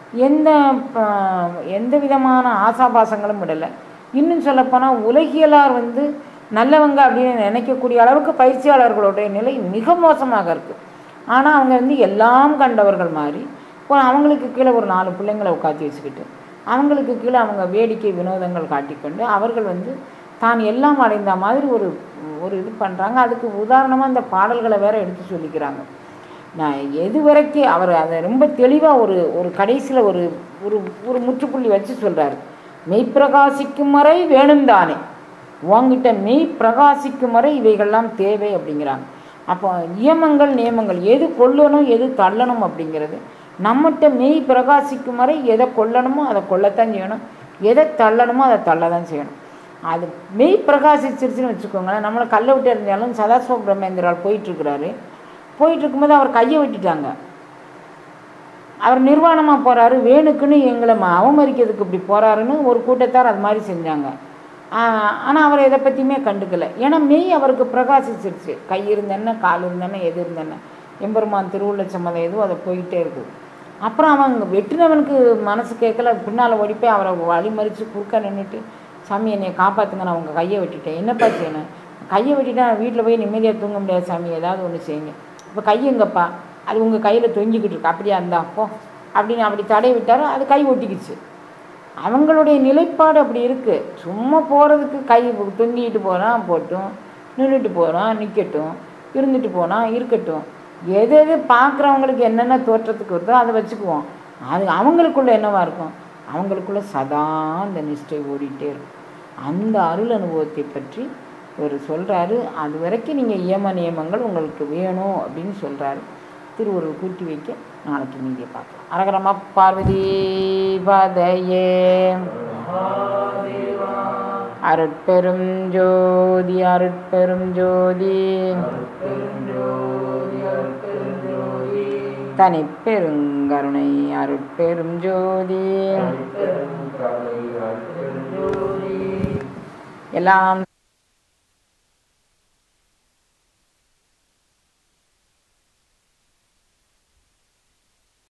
எந்த விதமான ஆசாபாசங்களும் விடலை. இன்னும் சொல்லப்போனால் உலகியலார் நல்லவங்க அப்படின்னு நினைக்கக்கூடிய அளவுக்கு பயிற்சியாளர்களுடைய நிலை மிக மோசமாக இருக்குது. ஆனால் அவங்க எல்லாம் கண்டவர்கள் மாதிரி அவங்களுக்கு கீழே ஒரு 4 பிள்ளைங்களை உட்காத்தி வச்சுக்கிட்டு அவங்களுக்கு கீழே அவங்க வேடிக்கை வினோதங்கள் காட்டிக்கொண்டு அவர்கள் தான் எல்லாம் அடைந்த மாதிரி ஒரு இது பண்ணுறாங்க. அதுக்கு உதாரணமாக இந்த பாடல்களை வேற எடுத்து சொல்லிக்கிறாங்க. நான் எது வரைக்கும் அவர் அதை ரொம்ப தெளிவாக ஒரு கடைசியில் ஒரு ஒரு முற்றுப்புள்ளி வச்சு சொல்கிறாரு. மெய் பிரகாசிக்கும் வரை வேணும் தானே, உங்ககிட்ட மெய் பிரகாசிக்கும் வரை இவைகள்லாம் தேவை அப்படிங்கிறாங்க. அப்போ நியமங்கள் நியமங்கள் எது கொள்ளணும் எது தள்ளணும் அப்படிங்கிறது நம்மகிட்ட மெய் பிரகாசிக்கும் வரை எதை கொள்ளணுமோ அதை கொள்ளத்தான் செய்யணும், எதை தள்ளணுமோ அதை தள்ளதான் செய்யணும். அது மெய் பிரகாசிச்சிருச்சுன்னு வச்சுக்கோங்களேன். நம்மளை கல்லை விட்டு இருந்தாலும் சதாசிவ பிரம்மேந்திரால் போயிட்டுருக்கிறாரு. போயிட்டுருக்கும்போது அவர் கையை விட்டுட்டாங்க. அவர் நிர்வாணமாக போகிறாரு, வேணுக்குன்னு எங்களை அவமதிக்கிறதுக்கு இப்படி போகிறாருன்னு ஒரு கூட்டத்தார் அது மாதிரி செஞ்சாங்க. ஆனால் அவர் எதை பற்றியுமே கண்டுக்கலை. ஏன்னா மெய் அவருக்கு பிரகாசிச்சிருச்சு. கை இருந்தேன்னா கால் இருந்தேன்னா எது இருந்தேன்னா எம்பெருமான் திருவுள்ள சம்மதம் எதுவும் அதை போயிட்டே இருக்குது. அப்புறம் அவங்க வெட்டினவனுக்கு மனசு கேட்கல, பின்னால் ஓடிப்போய் அவரை வழிமறித்து குறுக்க நின்றுட்டு, சாமி என்னை காப்பாற்றுங்க, நான் உங்கள் கையை வெட்டிட்டேன், என்னப்பா செய்யணும், கையை வெட்டிட்டா வீட்டில் போய் நிம்மதியாக தூங்க முடியாது சாமி, ஏதாவது ஒன்று செய்யுங்க. இப்போ கையெங்கப்பா, அது உங்கள் கையில் தொங்கிக்கிட்டு இருக்கு, அப்படியா இருந்தா அப்போ அப்படின்னு அப்படி தடை விட்டாரோ அது கை ஒட்டிக்கிச்சு. அவங்களுடைய நிலைப்பாடு அப்படி இருக்குது. சும்மா போகிறதுக்கு கை தொங்கிட்டு போகிறான் போட்டும், நின்றுட்டு போகிறான் நிற்கட்டும், இருந்துட்டு போனால் இருக்கட்டும். எது எது பார்க்குறவங்களுக்கு என்னென்ன தோற்றத்துக்கு வருதோ அதை வச்சுக்குவோம். அது அவங்களுக்குள்ள என்னவாக இருக்கும்? அவங்களுக்குள்ள சதா அந்த நிஷ்டை ஓடிட்டே இருக்கும். அந்த அருள் அனுபவத்தை பற்றி ஒரு சொல்கிறாரு. அது வரைக்கும் நீங்கள் நியமங்கள் உங்களுக்கு வேணும் அப்படின்னு சொல்கிறாரு. திருவுருள் கூட்டி வைக்க நாளைக்கு மீதியை பார்க்கலாம். அரகரம பார்வதி பதையே. அருட்பெரும் ஜோதி அருட்பெரும் ஜோதி தனிப்பெருங்கருணை அருட்பெரும் ஜோதி எல்லாம்